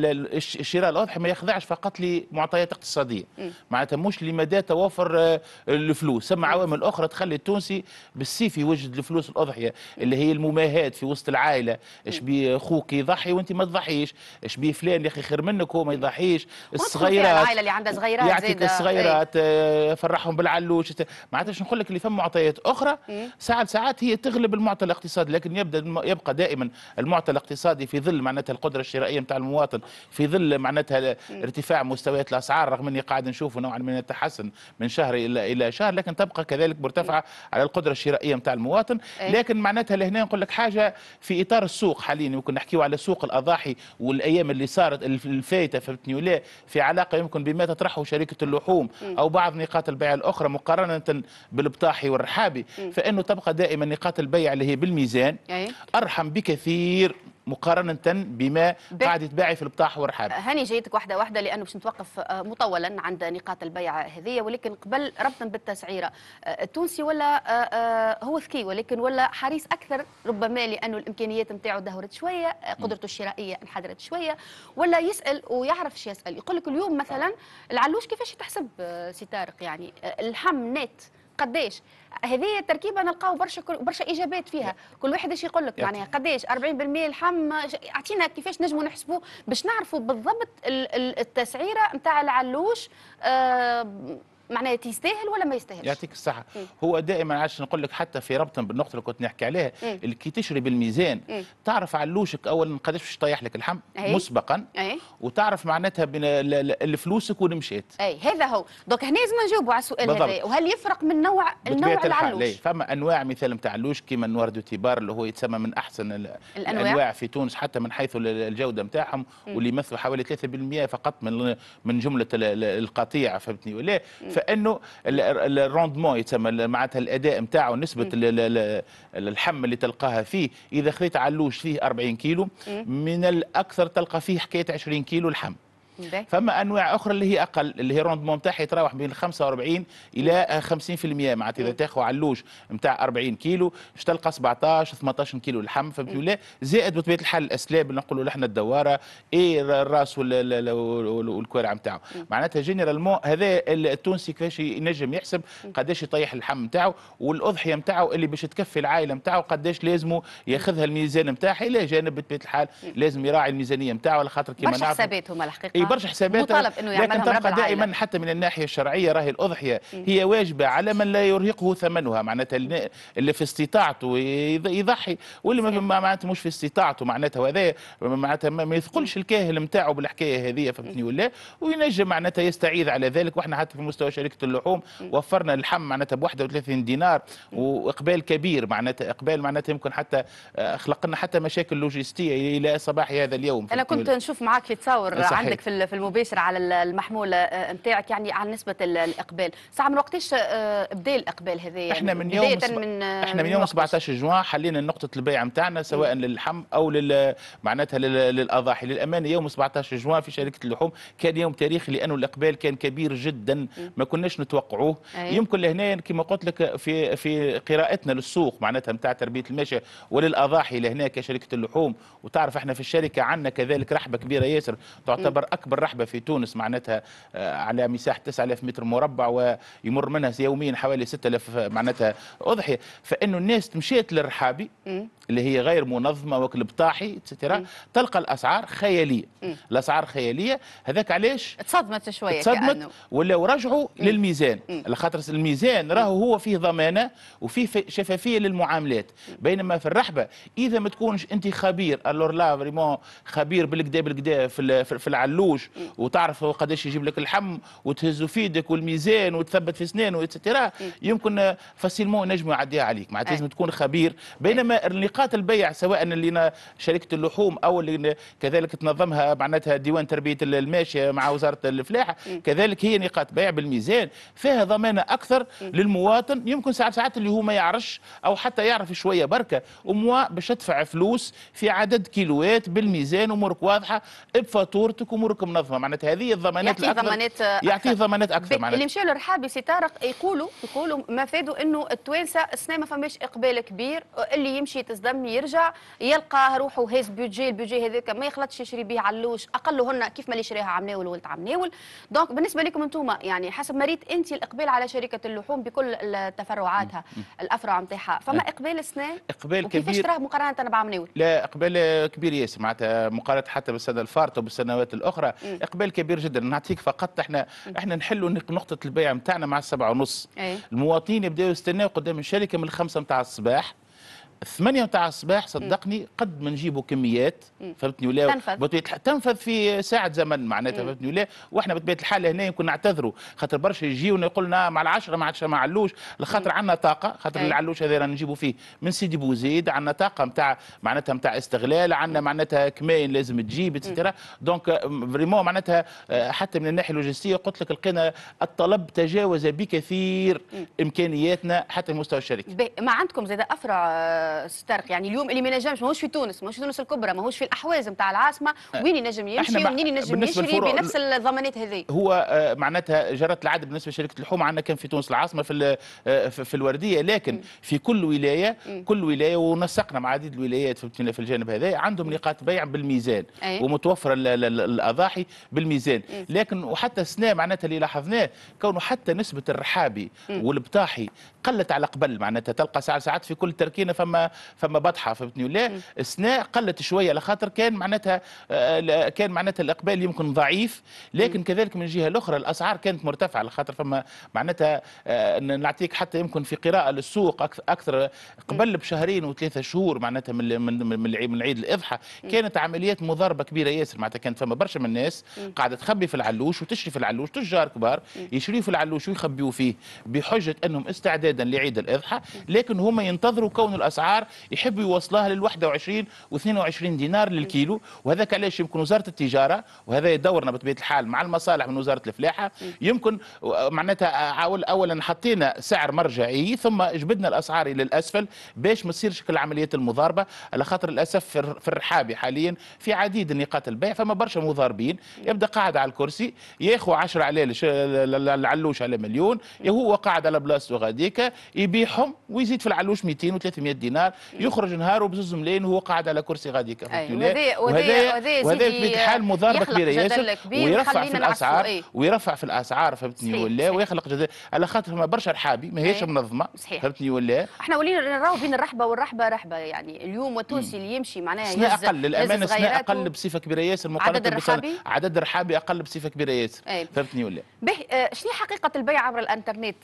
شراء الأضحية ما يخضعش فقط لمعطيات اقتصادية، معناتها مش لمدى توافر الفلوس، ثم عوامل أخرى تخلي التونسي بالسيف يوجد الفلوس الأضحية، اللي هي المماهاة في وسط العائلة. اش بي خوك يضحي وانت ما تضحيش، اش بي فلان يا اخي خير منك هو ما يضحيش. الصغيرات العائلة اللي عندها صغيرات يعطيك الصغيرات فرحهم بالعلوش، معناتها باش نقول لك اللي فما معطيات أخرى ساعات هي تغلب المعطى الاقتصادي، لكن يبقى دائما المعطى الاقتصادي في ظل معناتها القدره الشرائيه نتاع المواطن، في ظل معناتها ارتفاع مستويات الاسعار، رغم اني قاعد نشوف نوعا من التحسن من شهر الى شهر، لكن تبقى كذلك مرتفعه على القدره الشرائيه نتاع المواطن. لكن معناتها لهنا نقول لك حاجه في اطار السوق حاليا، يمكن نحكيو على سوق الاضاحي والايام اللي صارت الفايته، فهمتني ولا في علاقه يمكن بما تطرحه شركه اللحوم او بعض نقاط البيع الاخرى مقارنه بالبطاحي والرحابي، فانه تبقى دائما نقاط البيع اللي هي بالميزان أرحم بكثير مقارنه بما قاعد يتباع في البطاح والرحاب. هاني جايتك واحده واحده لانه باش نتوقف مطولا عند نقاط البيع هذه، ولكن قبل ربطا بالتسعيره، التونسي ولا هو ذكي ولكن ولا حريص اكثر ربما لانه الامكانيات نتاعو دهورت شويه، قدرته الشرائيه انحدرت شويه، ولا يسال ويعرف ايش يسال. يقول لك اليوم مثلا العلوش كيفاش تحسب سي طارق، يعني اللحم نت قداش؟ هذه التركيبه نلقاو برشا اجابات فيها، كل واحد ايش يقول لك معناها قداش 40% لحم، اعطينا كيفاش نجموا نحسبوه باش نعرفوا بالضبط التسعيره نتاع العلوش معناها يستاهل ولا ما يستاهلش. يعطيك الصحة. هو دائما عاش نقول لك حتى في ربطا بالنقطة اللي كنت نحكي عليها، اللي كي تشري بالميزان تعرف علوشك أولا قداش باش تطيح لك اللحم مسبقا، وتعرف معناتها بين الفلوسك والمشات. هذا هو. دونك هنا لازم نجاوبوا على السؤال هذا، وهل يفرق من نوع العلوش؟ فما أنواع مثال نتاع علوش كيما نوار دو تيبار اللي هو يتسمى من أحسن الأنواع في تونس حتى من حيث الجودة نتاعهم، واللي يمثلوا حوالي 3% فقط من جملة القطيع، فهمتني ولا؟ فانه الروندمون يتسمى معناتها الاداء نتاعو، نسبه اللحم اللي تلقاها فيه، اذا خذيت علوش فيه 40 كيلو من الاكثر تلقى فيه حكايه 20 كيلو لحم. فما انواع اخرى اللي هي اقل، اللي هي الروندمون نتاعها يتراوح بين 45 الى 50%، معناتها اذا تاخذ علوش نتاع 40 كيلو باش تلقى 17 18 كيلو لحم، فهمتوا ولا؟ زائد بطبيعه الحال الاسلاب اللي نقولوا احنا الدواره الراس والكوارع نتاعو. معناتها جينيرالمون هذا التونسي كيفاش ينجم يحسب قداش يطيح اللحم نتاعو، والاضحيه نتاعو اللي باش تكفي العائله نتاعو قداش لازمه ياخذها الميزان نتاعها، الى جانب بطبيعه الحال لازم يراعي الميزانيه نتاعو، على خاطر كيما نعرف برشا حسابات هما الحقيقه، برشا حسابات مطالب انه يعملها لكن تبقى دائما حتى من الناحيه الشرعيه راهي الاضحيه هي واجبه على من لا يرهقه ثمنها، معناتها اللي في استطاعته يضحي، واللي معناتها مش في استطاعته معناتها هذا معناتها ما يثقلش الكاهل نتاعو بالحكايه هذه، فهمتني ولا؟ وينجم معناتها يستعيذ على ذلك. واحنا حتى في مستوى شركه اللحوم وفرنا اللحم معناتها ب 31 دينار، واقبال كبير، معناتها اقبال معناتها يمكن حتى خلق لنا حتى مشاكل لوجستيه الى صباح هذا اليوم. انا كنت نشوف معاك في تصور عندك في المباشر على المحمول نتاعك، يعني عن نسبه الاقبال، ساعه من وقتاش بدا الاقبال هذا؟ يعني احنا من يوم 17 جوان حلينا نقطه البيع نتاعنا سواء للحم او معناتها للاضاحي. للامانه يوم 17 جوان في شركه اللحوم كان يوم تاريخي، لانه الاقبال كان كبير جدا ما كناش نتوقعوه. يمكن لهنا كما قلت لك في قراءتنا للسوق معناتها نتاع تربيه الماشيه وللاضاحي لهنا كشركه اللحوم، وتعرف احنا في الشركه عندنا كذلك رحبه كبيره ياسر، تعتبر اكبر رحبه في تونس معناتها على مساحه 9000 متر مربع، ويمر منها يوميا حوالي 6000 معناتها اضحيه. فانه الناس مشيت للرحابي اللي هي غير منظمه وكل بطاحي اتسترا، تلقى الاسعار خياليه، الاسعار خياليه. هذاك علاش تصدمت شويه، تصدمت ولاو رجعوا للميزان، على خاطر الميزان راهو هو فيه ضمانه وفيه شفافيه للمعاملات. بينما في الرحبه اذا ما تكونش انت خبير، الور لا فريمون خبير بالكدا في العلوش، وتعرف قداش يجيب لك اللحم وتهزه في يدك والميزان وتثبت في اسنانه اتسترا، يمكن فاسيلمون نجموا يعديها عليك، معناتها لازم تكون خبير. بينما نقاط البيع سواء اللي شركه اللحوم او اللي كذلك تنظمها معناتها ديوان تربيه الماشيه مع وزاره الفلاحه، كذلك هي نقاط بيع بالميزان فيها ضمانه اكثر للمواطن. يمكن ساعات اللي هو ما يعرفش او حتى يعرف شويه بركه وموا باش تدفع فلوس في عدد كيلوات بالميزان امورك واضحه بفاتورتك امورك منظمه، معناتها هذه الضمانات يعطيه ضمانات اكثر. معناتها اللي مشاو للرحابي سي طارق يقولوا ما فادوا انه التوانسه السنه ما فماش اقبال كبير، اللي يمشي يتصدم يرجع يلقى روحه هاز البيجي هذاك ما يخلطش يشري به علوش، اقلهن كيف ما اللي شريها عمناول ولد عمناول. دونك بالنسبه لكم انتم يعني حسب ما ريت انت الاقبال على شركه اللحوم بكل تفرعاتها الافرع نتاعها، فما اقبال السنه؟ اقبال كبير. كيفاش تراه مقارنه بعمناول؟ لا اقبال كبير ياسر، معناتها مقارنه حتى بالسنه الفارطه وبالسنوات الاخرى اقبال كبير جدا. نعطيك فقط احنا نحلوا نقطه البيع نتاعنا مع 7:30 المواطنين يبداو يستناو قدام الشركه من 5 نتاع الصباح، 8 نتاع الصباح صدقني قد ما نجيبوا كميات، فهمتني ولا؟ تنفذ في ساعة زمن معناتها، فهمتني ولا؟ واحنا بطبيعة الحال هنا يمكن نعتذروا خاطر برشا يجيونا يقول لنا مع العشرة ما عادش ما علوش، لخاطر عندنا طاقة، خاطر العلوش هذا نجيبوا فيه من سيدي بوزيد، عندنا طاقة نتاع معناتها نتاع استغلال، عندنا معناتها كماين لازم تجيب اتسيتيرا. دونك فريمون معناتها حتى من الناحية اللوجستية قلت لك لقينا الطلب تجاوز بكثير إمكانياتنا حتى مستوى الشركة. ما عندكم زاد أفرع ستارق؟ يعني اليوم اللي ما ينجمش ماهوش في تونس، ماهوش في تونس الكبرى، ماهوش في الاحواز نتاع العاصمه، وين ينجم يمشي ومنين ينجم يشري بنفس الضمانات هذه؟ هو معناتها جرت العاده بالنسبه لشركه اللحوم عندنا كان في تونس العاصمه في الورديه، لكن في كل ولايه ونسقنا مع عديد الولايات في الجانب هذا عندهم نقاط بيع بالميزان ومتوفره الاضاحي بالميزان. لكن وحتى السنه معناتها اللي لاحظناه كونه حتى نسبه الرحابي والبطاحي قلت على قبل، معناتها تلقى ساعات في كل تركينه فما بطحه، فهمتني ولا؟ السنه قلت شويه على خاطر كان معناتها الاقبال يمكن ضعيف، لكن كذلك من الجهه الاخرى الاسعار كانت مرتفعه على خاطر فما معناتها نعطيك حتى يمكن في قراءه للسوق اكثر قبل بشهرين وثلاثه شهور معناتها من عيد الاضحى كانت عمليات مضاربه كبيره ياسر، معناتها كانت فما برشا من الناس قاعده تخبي في العلوش وتشري في العلوش، تجار كبار يشريوا في العلوش ويخبيوا فيه بحجه انهم استعدادا لعيد الاضحى، لكن هم ينتظروا كون الاسعار يحبوا يوصلوها لل 21 و22 دينار للكيلو، وهذاك علاش يمكن وزاره التجاره وهذا دورنا بطبيعه الحال مع المصالح من وزاره الفلاحه يمكن معناتها اولا حطينا سعر مرجعي ثم جبدنا الاسعار الى الاسفل باش ما تصيرش العمليات المضاربه، على خاطر للاسف في الرحابي حاليا في عديد نقاط البيع فما برشا مضاربين، يبدا قاعد على الكرسي ياخذ 10 علال العلوش على مليون، هو قاعد على بلاصته غاديكا يبيعهم ويزيد في العلوش 200 و300 دينار، يخرج نهار وبزوز ملايين وهو قاعد على كرسي غاديكا. وهذا بطبيعه الحال مضاربه كبيره ياسر ويرفع في الاسعار فهمتني ولا، ويخلق جدل على خاطر ما برشا رحابي ماهيش منظمه فهمتني ولا. احنا ولينا نراو بين الرحبه والرحبه رحبه، يعني اليوم التونسي اللي يمشي معناها سنة اقل للامانه، سنة اقل بصفه كبيره ياسر مقارنه عدد الرحابي اقل بصفه كبيره ياسر فهمتني ولا. شنو حقيقه البيع عبر الانترنت؟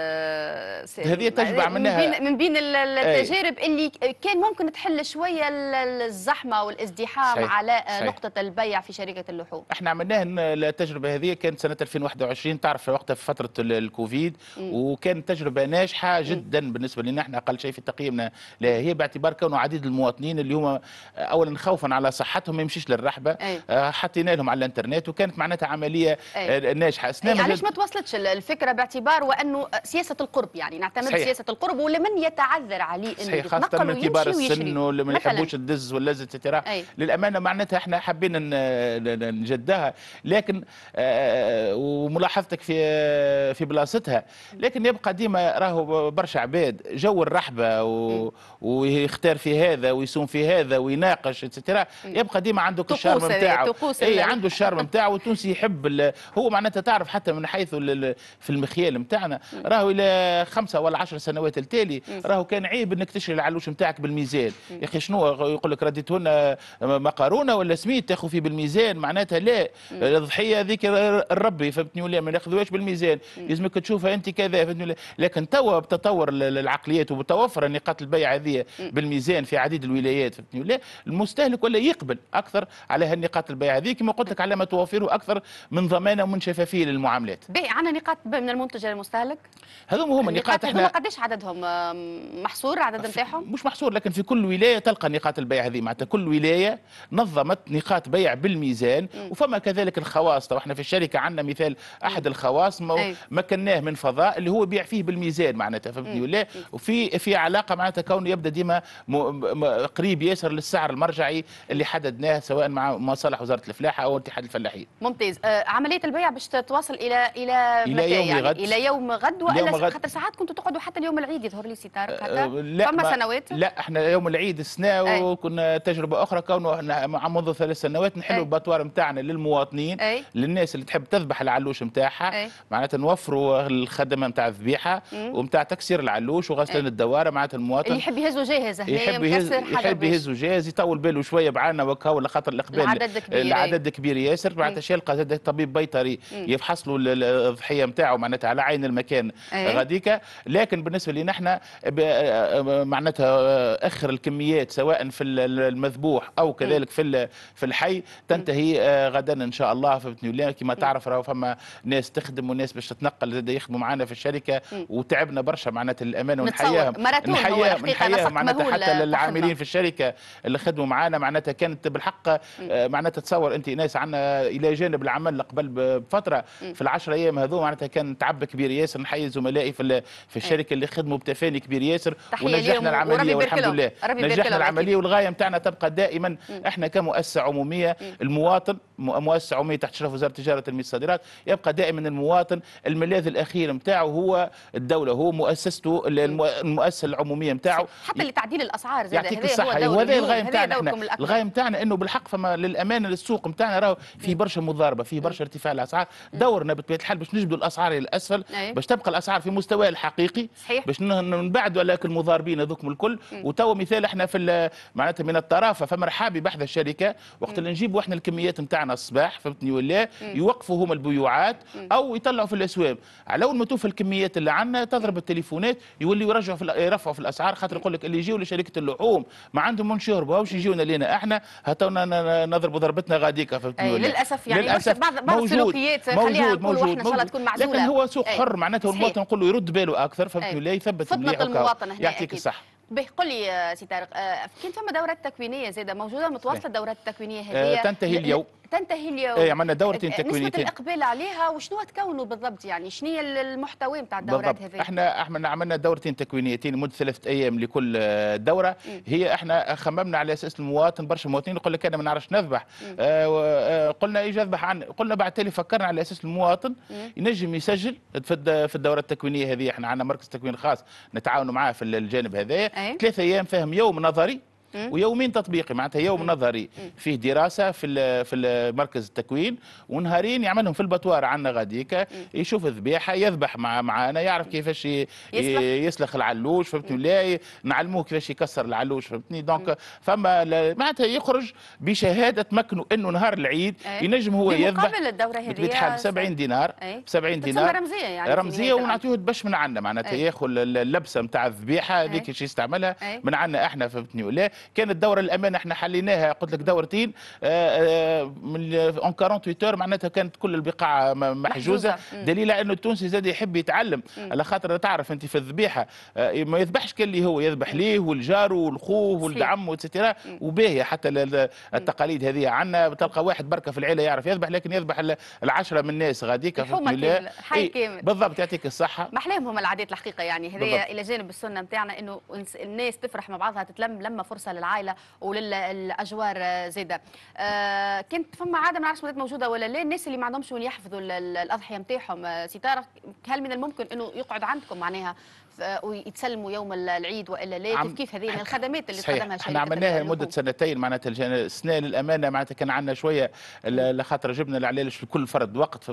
هذه تجربه عملناها من بين التجارب اللي كان ممكن تحل شويه الزحمه والازدحام على نقطه البيع في شركه اللحوم. احنا عملناها التجربه هذه كانت سنه 2021 تعرف وقتها في فتره الكوفيد، وكانت تجربه ناجحه جدا بالنسبه لنا احنا اقل شيء في تقييمنا لها، هي باعتبار كونه عديد المواطنين اللي هم اولا خوفا على صحتهم ما يمشيش للرحبه حطينا لهم على الانترنت وكانت معناتها عمليه ناجحه. علاش ما توصلتش الفكره باعتبار وانه سياسه القرب، يعني نعتمد سياسه القرب ولمن يتعذر عليه انه يتنقل من كبار السن واللي ما يحبوش الدز واللزة ترى للامانه معناتها احنا حابين نجدها، لكن وملاحظتك في بلاصتها، لكن يبقى ديما راهو برشا عباد جو الرحبه ويختار في هذا ويسوم في هذا ويناقش اتسيتيرا، يبقى ديما عنده الشارم نتاعو، عنده الشارم نتاعو، التونسي يحب هو معناتها تعرف حتى من حيث في المخيال نتاعنا راهو الى 5 ولا 10 سنوات التالي راهو كان عيب انك تشري العلوش نتاعك بالميزان، يا اخي شنو يقول لك رديتهن مقارونه ولا سميت تاخذ فيه بالميزان، معناتها لا الضحيه هذيك الربي فهمتني ولا ما ناخذوهاش بالميزان، لازمك تشوفها انت كذا فهمتني، لكن توا بتطور العقليات وبتوفر نقاط البيع هذه بالميزان في عديد الولايات فهمتني ولا، المستهلك ولا يقبل اكثر على هالنقاط البيع هذه كما قلت لك على ما توفره اكثر من ضمانه ومن شفافيه للمعاملات. عندنا نقاط من المنتج للمستهلك؟ هذوما هما النقاط احنا قداش عددهم محصور العدد نتاعهم؟ مش محصور، لكن في كل ولايه تلقى نقاط البيع هذه، معناتها كل ولايه نظمت نقاط بيع بالميزان وفما كذلك الخواص. طبعا احنا في الشركه عندنا مثال احد الخواص مكناه من فضاء اللي هو بيع فيه بالميزان معناتها فهمتني ولا، وفي علاقه معناتها كونه يبدا ديما قريب ياسر للسعر المرجعي اللي حددناه سواء مع مصالح وزاره الفلاحه او اتحاد الفلاحين. ممتاز. عمليه البيع باش تتواصل الى متى يوم يعني؟ غد. الى يوم غد ولا خاطر ساعات كنتوا تقعدوا حتى اليوم العيد يظهر لي ستار فما سنوات؟ لا احنا يوم العيد السنه وكنا تجربه اخرى كونه منذ 3 سنوات نحلوا الباطوار نتاعنا للمواطنين للناس اللي تحب تذبح العلوش نتاعها معناتها نوفروا الخدمه نتاع الذبيحه ونتاع تكسير العلوش وغسلان الدواره معناتها المواطن اللي يحب يهزه جاهز يحب يهزه جاهز يطول باله شويه بعنا وكا ولا خاطر الاقبال العدد كبير ياسر معناتها يلقى زاد طبيب بيطري يفحص له الضحيه نتاعو معناتها على عين المكان غاديكا، لكن بالنسبه لنا احنا معناتها اخر الكميات سواء في المذبوح او كذلك في الحي تنتهي غدا ان شاء الله فهمتني ولا. كما تعرف راهو فما ناس تخدم وناس باش تتنقل زاد يخدموا معنا في الشركه وتعبنا برشا معناتها الامانه ونحياهم معناتها حتى العاملين في الشركه اللي خدموا معنا معناتها كانت بالحق معناتها تصور انت ناس عندنا الى جانب العمل قبل بفتره في ال10 ايام هذو معناتها كان تعب كبير ياسر. نحيي زملائي في الشركه اللي خدموا بتفاني كبير ياسر ونجحنا العمليه والحمد لله نجحنا العمليه، والغايه نتاعنا تبقى دائما احنا كمؤسسه عموميه المواطن، مؤسسه عموميه تحت اشراف وزاره التجاره والتنميه الصادرات، يبقى دائما المواطن الملاذ الاخير نتاعو هو الدوله، هو مؤسسته المؤسسه العموميه نتاعو حتى لتعديل الاسعار. يعطيك الصحه، وهذا الغايه نتاعنا احنا. الغايه نتاعنا انه بالحق فما للامانه للسوق نتاعنا راهو في برشا مضاربه، في برشا ارتفاع الاسعار. دورنا بطبيعه الحال باش نجبدوا الاسعار الى الاسفل، باش تبقى الاسعار في مستواها الحقيقي، باش نبعدوا على المضاربين هذوكم الكل. وتو مثال احنا في معناتها من الطرافه فما رحابي بحث الشركه وقت اللي نجيبوا احنا الكميات نتاعنا الصباح، فهمتني ولا يوقفوا هما البيوعات او يطلعوا في الاسواق. على اول ما توفى الكميات اللي عندنا تضرب التليفونات يوليوا يرفعوا في الاسعار، خاطر يقول لك اللي يجيوا لشركه اللحوم ما عندهم نشربوا واش يجيونا لينا احنا هاتونا نضربوا ضربتنا غاديكا، فهمتني ولا. للاسف يعني للأسف بعض السلوكيات خليها نقولوا احنا ان شاء الله تكون معزوله، لكن هو سوق حر معناته المواطن نقول له يرد باله اكثر، فهمتني ولا، يثبت مليح المواطن هنا. يعطيك الصحه. قل لي سي طارق، كان فما دورات تكوينيه زاده موجوده متواصله؟ الدورات التكوينيه هذه تنتهي اليوم. تنتهي اليوم. عملنا دورتين تكوينيتين. نسبه الاقبال عليها وشنو تكونوا بالضبط؟ يعني شنو هي المحتوى نتاع الدورات هذه؟ احنا عملنا دورتين تكوينيتين لمده 3 ايام لكل دوره. هي احنا خممنا على اساس المواطن، برشا مواطنين يقول لك انا ما نعرفش نذبح. قلنا يجي يذبح قلنا بعد تالي فكرنا على اساس المواطن ينجم يسجل في الدوره التكوينيه هذه. احنا عندنا مركز تكوين خاص نتعاونوا معاه في الجانب هذايا. 3 ايام فيهم يوم نظري ويومين تطبيقي، معناتها يوم نظري فيه دراسه في مركز التكوين، ونهارين يعملهم في البطوار عندنا غاديكا، يشوف الذبيحه، يذبح معنا، يعرف كيفاش يسلخ العلوش، فهمتني ولا، نعلموه كيفاش يكسر العلوش، فهمتني. دونك فما معناتها يخرج بشهاده تمكنه انه نهار العيد ينجم هو يذبح. مقابل الدوره هذه ب 70 دينار، 70 دينار رمزيه، يعني رمزيه، ونعطيه باش من عندنا معناتها ياخذ اللبسه نتاع الذبيحه هذيك ايش يستعملها من عندنا احنا، فهمتني ولا. كانت الدوره الامانه احنا حليناها، قلت لك دورتين من اون 48 اور، معناتها كانت كل البقاع محجوزه. دليل انه التونسي زاد يحب يتعلم، على خاطر تعرف انت في الذبيحه ما يذبحش كان اللي هو يذبح ليه والجار والخوه والد عمه وتسترا، وباهيه حتى التقاليد هذه عندنا. تلقى واحد بركه في العيله يعرف يذبح، لكن يذبح العشره من الناس غاديك، حي كامل. بالضبط، يعطيك الصحه. ما احلاهم العادات الحقيقه، يعني هذه الى جانب السنه نتاعنا انه الناس تفرح مع بعضها، تتلم لما فرصه للعائله وللاجوار زاده. كانت فما عاده ما نعرفش موجوده ولا لا، الناس اللي ما عندهمش وين يحفظوا الاضحيه نتاعهم. سي طارق، هل من الممكن انه يقعد عندكم معناها ويتسلموا يوم العيد والا لا؟ كيف هذه من الخدمات اللي تقدمها الشركه؟ احنا عملناها لمده سنتين، معناتها السنه للامانه معناتها كان عندنا شويه لخاطر جبنا العلاج لكل فرد وقت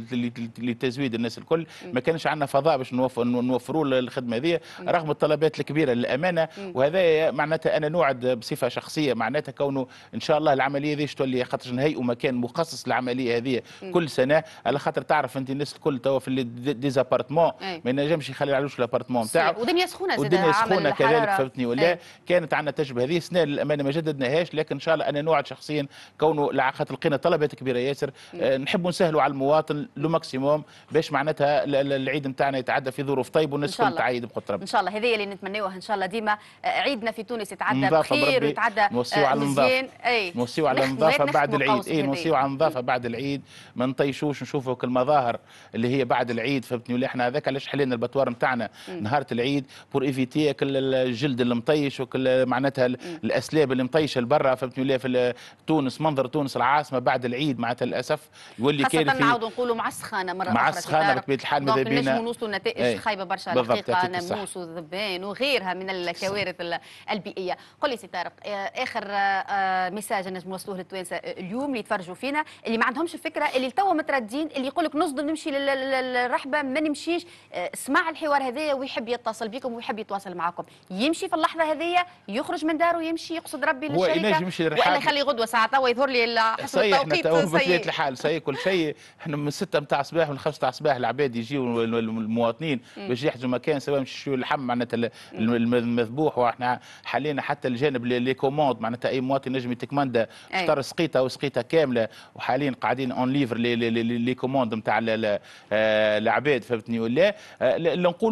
لتزويد الناس الكل، ما كانش عندنا فضاء باش نوفروا الخدمه هذه رغم الطلبات الكبيره للامانه. وهذا معناتها انا نوعد بصفه شخصيه معناتها كونه ان شاء الله العمليه هذه تولي، خاطر نهيئوا مكان مخصص للعمليه هذه كل سنه، على خاطر تعرف انت الناس الكل توا في ديزابارتمون ما ينجمش يخلي العلوش الابارتمون نتاعو، ودنيا سخونه ودنيا سخونه كذلك، فهمتني ولا. كانت عندنا تجربه هذه السنه للامانه ما جددناهاش، لكن ان شاء الله انا نوعد شخصيا كونه خاطر لقينا طلبات كبيره ياسر، نحبوا نسهلوا على المواطن لو ماكسيموم باش معناتها العيد نتاعنا يتعدى في ظروف طيبه والناس الكل تعيد بقدر ربي. ان شاء الله هذه اللي نتمناوها ان شاء الله، ديما عيدنا في تونس يتعدى بخير ويتعدى نوصيو على النظافه، نوصيو على النظافه بعد العيد، نوصيو على النظافه بعد العيد، ما نطيشوش نشوفوا المظاهر اللي هي بعد العيد، فهمتني ولا. احنا هذاك علاش حلينا البطوار نتاعنا نهار العيد بور ايفيتي كل الجلد اللي مطيش وكل معناتها الاسلاب اللي مطيشه لبرا، فهمتني ولا. في تونس منظر تونس العاصمه بعد العيد معناتها للاسف يولي كان في نعاودوا نقولوا معسخانه مره اخرى، معسخانه بطبيعه الحال. ماذا بينا نجموا نوصلوا نتائج خايبه برشا الحقيقه، ناموس وذبان وغيرها من الكوارث البيئيه. قل لي سي طارق، اخر ميساج نجم نوصلوه للتوانسه اليوم اللي يتفرجوا فينا، اللي ما عندهمش فكره، اللي توا متردين، اللي يقول لك نصدم نمشي للرحبه ما نمشيش، اسمع الحوار هذايا ويحب يتصل بكم ويحب يتواصل معكم، يمشي في اللحظه هذيا، يخرج من داره يمشي يقصد ربي للشركه، ولا يخلي غدوه ساعه توا يظهر لي حسب التوقيت بطبيعه الحال سي كل شيء. احنا من 6 نتاع الصباح من 5 نتاع الصباح العباد يجيو المواطنين باش يحجزوا مكان، سواء يمشيو اللحم معناتها المذبوح، واحنا حلينا حتى الجانب لي كوموند، معناتها اي مواطن نجم يتكمندا اشترى سقيطه وسقيطه كامله، وحاليا قاعدين اون ليفر لي كوموند نتاع العباد، فهمتني ولا. اللي نقولوا كونه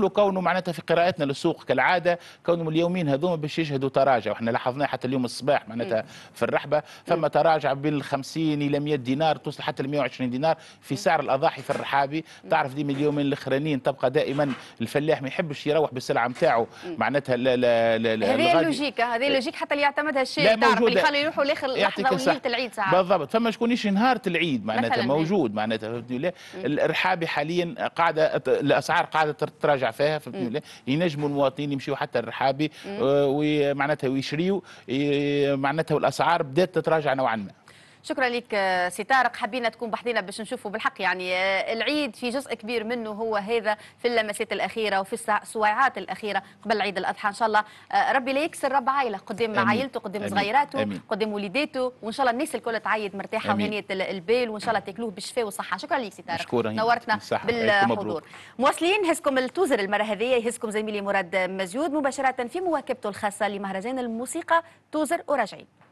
معناتها في قراءتنا للسوق كالعاده كونهم اليومين هذوما باش يشهدوا تراجع، وإحنا لاحظناه حتى اليوم الصباح معناتها في الرحبه فما تراجع بين 50 الى 100 دينار، توصل حتى ل 120 دينار في سعر الاضاحي في الرحابي. تعرف ديما اليومين الاخرانيين تبقى دائما الفلاح ما يحبش يروح بالسلعه نتاعو معناتها هذه اللوجيك، هذه اللوجيك حتى اللي يعتمدها الشيء، تعرف اللي يخلوا يروحوا لاخر لحظه وليله العيد ساعات بالضبط. فما شكونيش نهار العيد معناتها موجود معناتها فهمتني ولا. الرحابي حاليا قاعده الاسعار قاعده تتراجع فيها فهمتني ولا. ينجموا المواطنين يمشيوا حتى الرحابي ومعناتها ويشريوا معناتها، والاسعار بدات تتراجع نوعا ما. شكرا لك سي طارق، حبينا تكون بحثنا باش نشوفوا بالحق يعني العيد في جزء كبير منه هو هذا في اللمسات الاخيره وفي السويعات الاخيره قبل عيد الاضحى. ان شاء الله ربي لا يكسر رب عائله قدام عائلته قدام صغيراته قدام وليداته، وان شاء الله الناس الكل تعيد مرتاحه وهنيه البال، وان شاء الله تاكلوه بالشفاء والصحه. شكرا لك سي طارق، نورتنا بالحضور. مواصلين يهزكم التوزر المره هذه، يهزكم زميلي مراد مزيود مباشره في مواكبته الخاصه لمهرجان الموسيقى توزر وراجعين.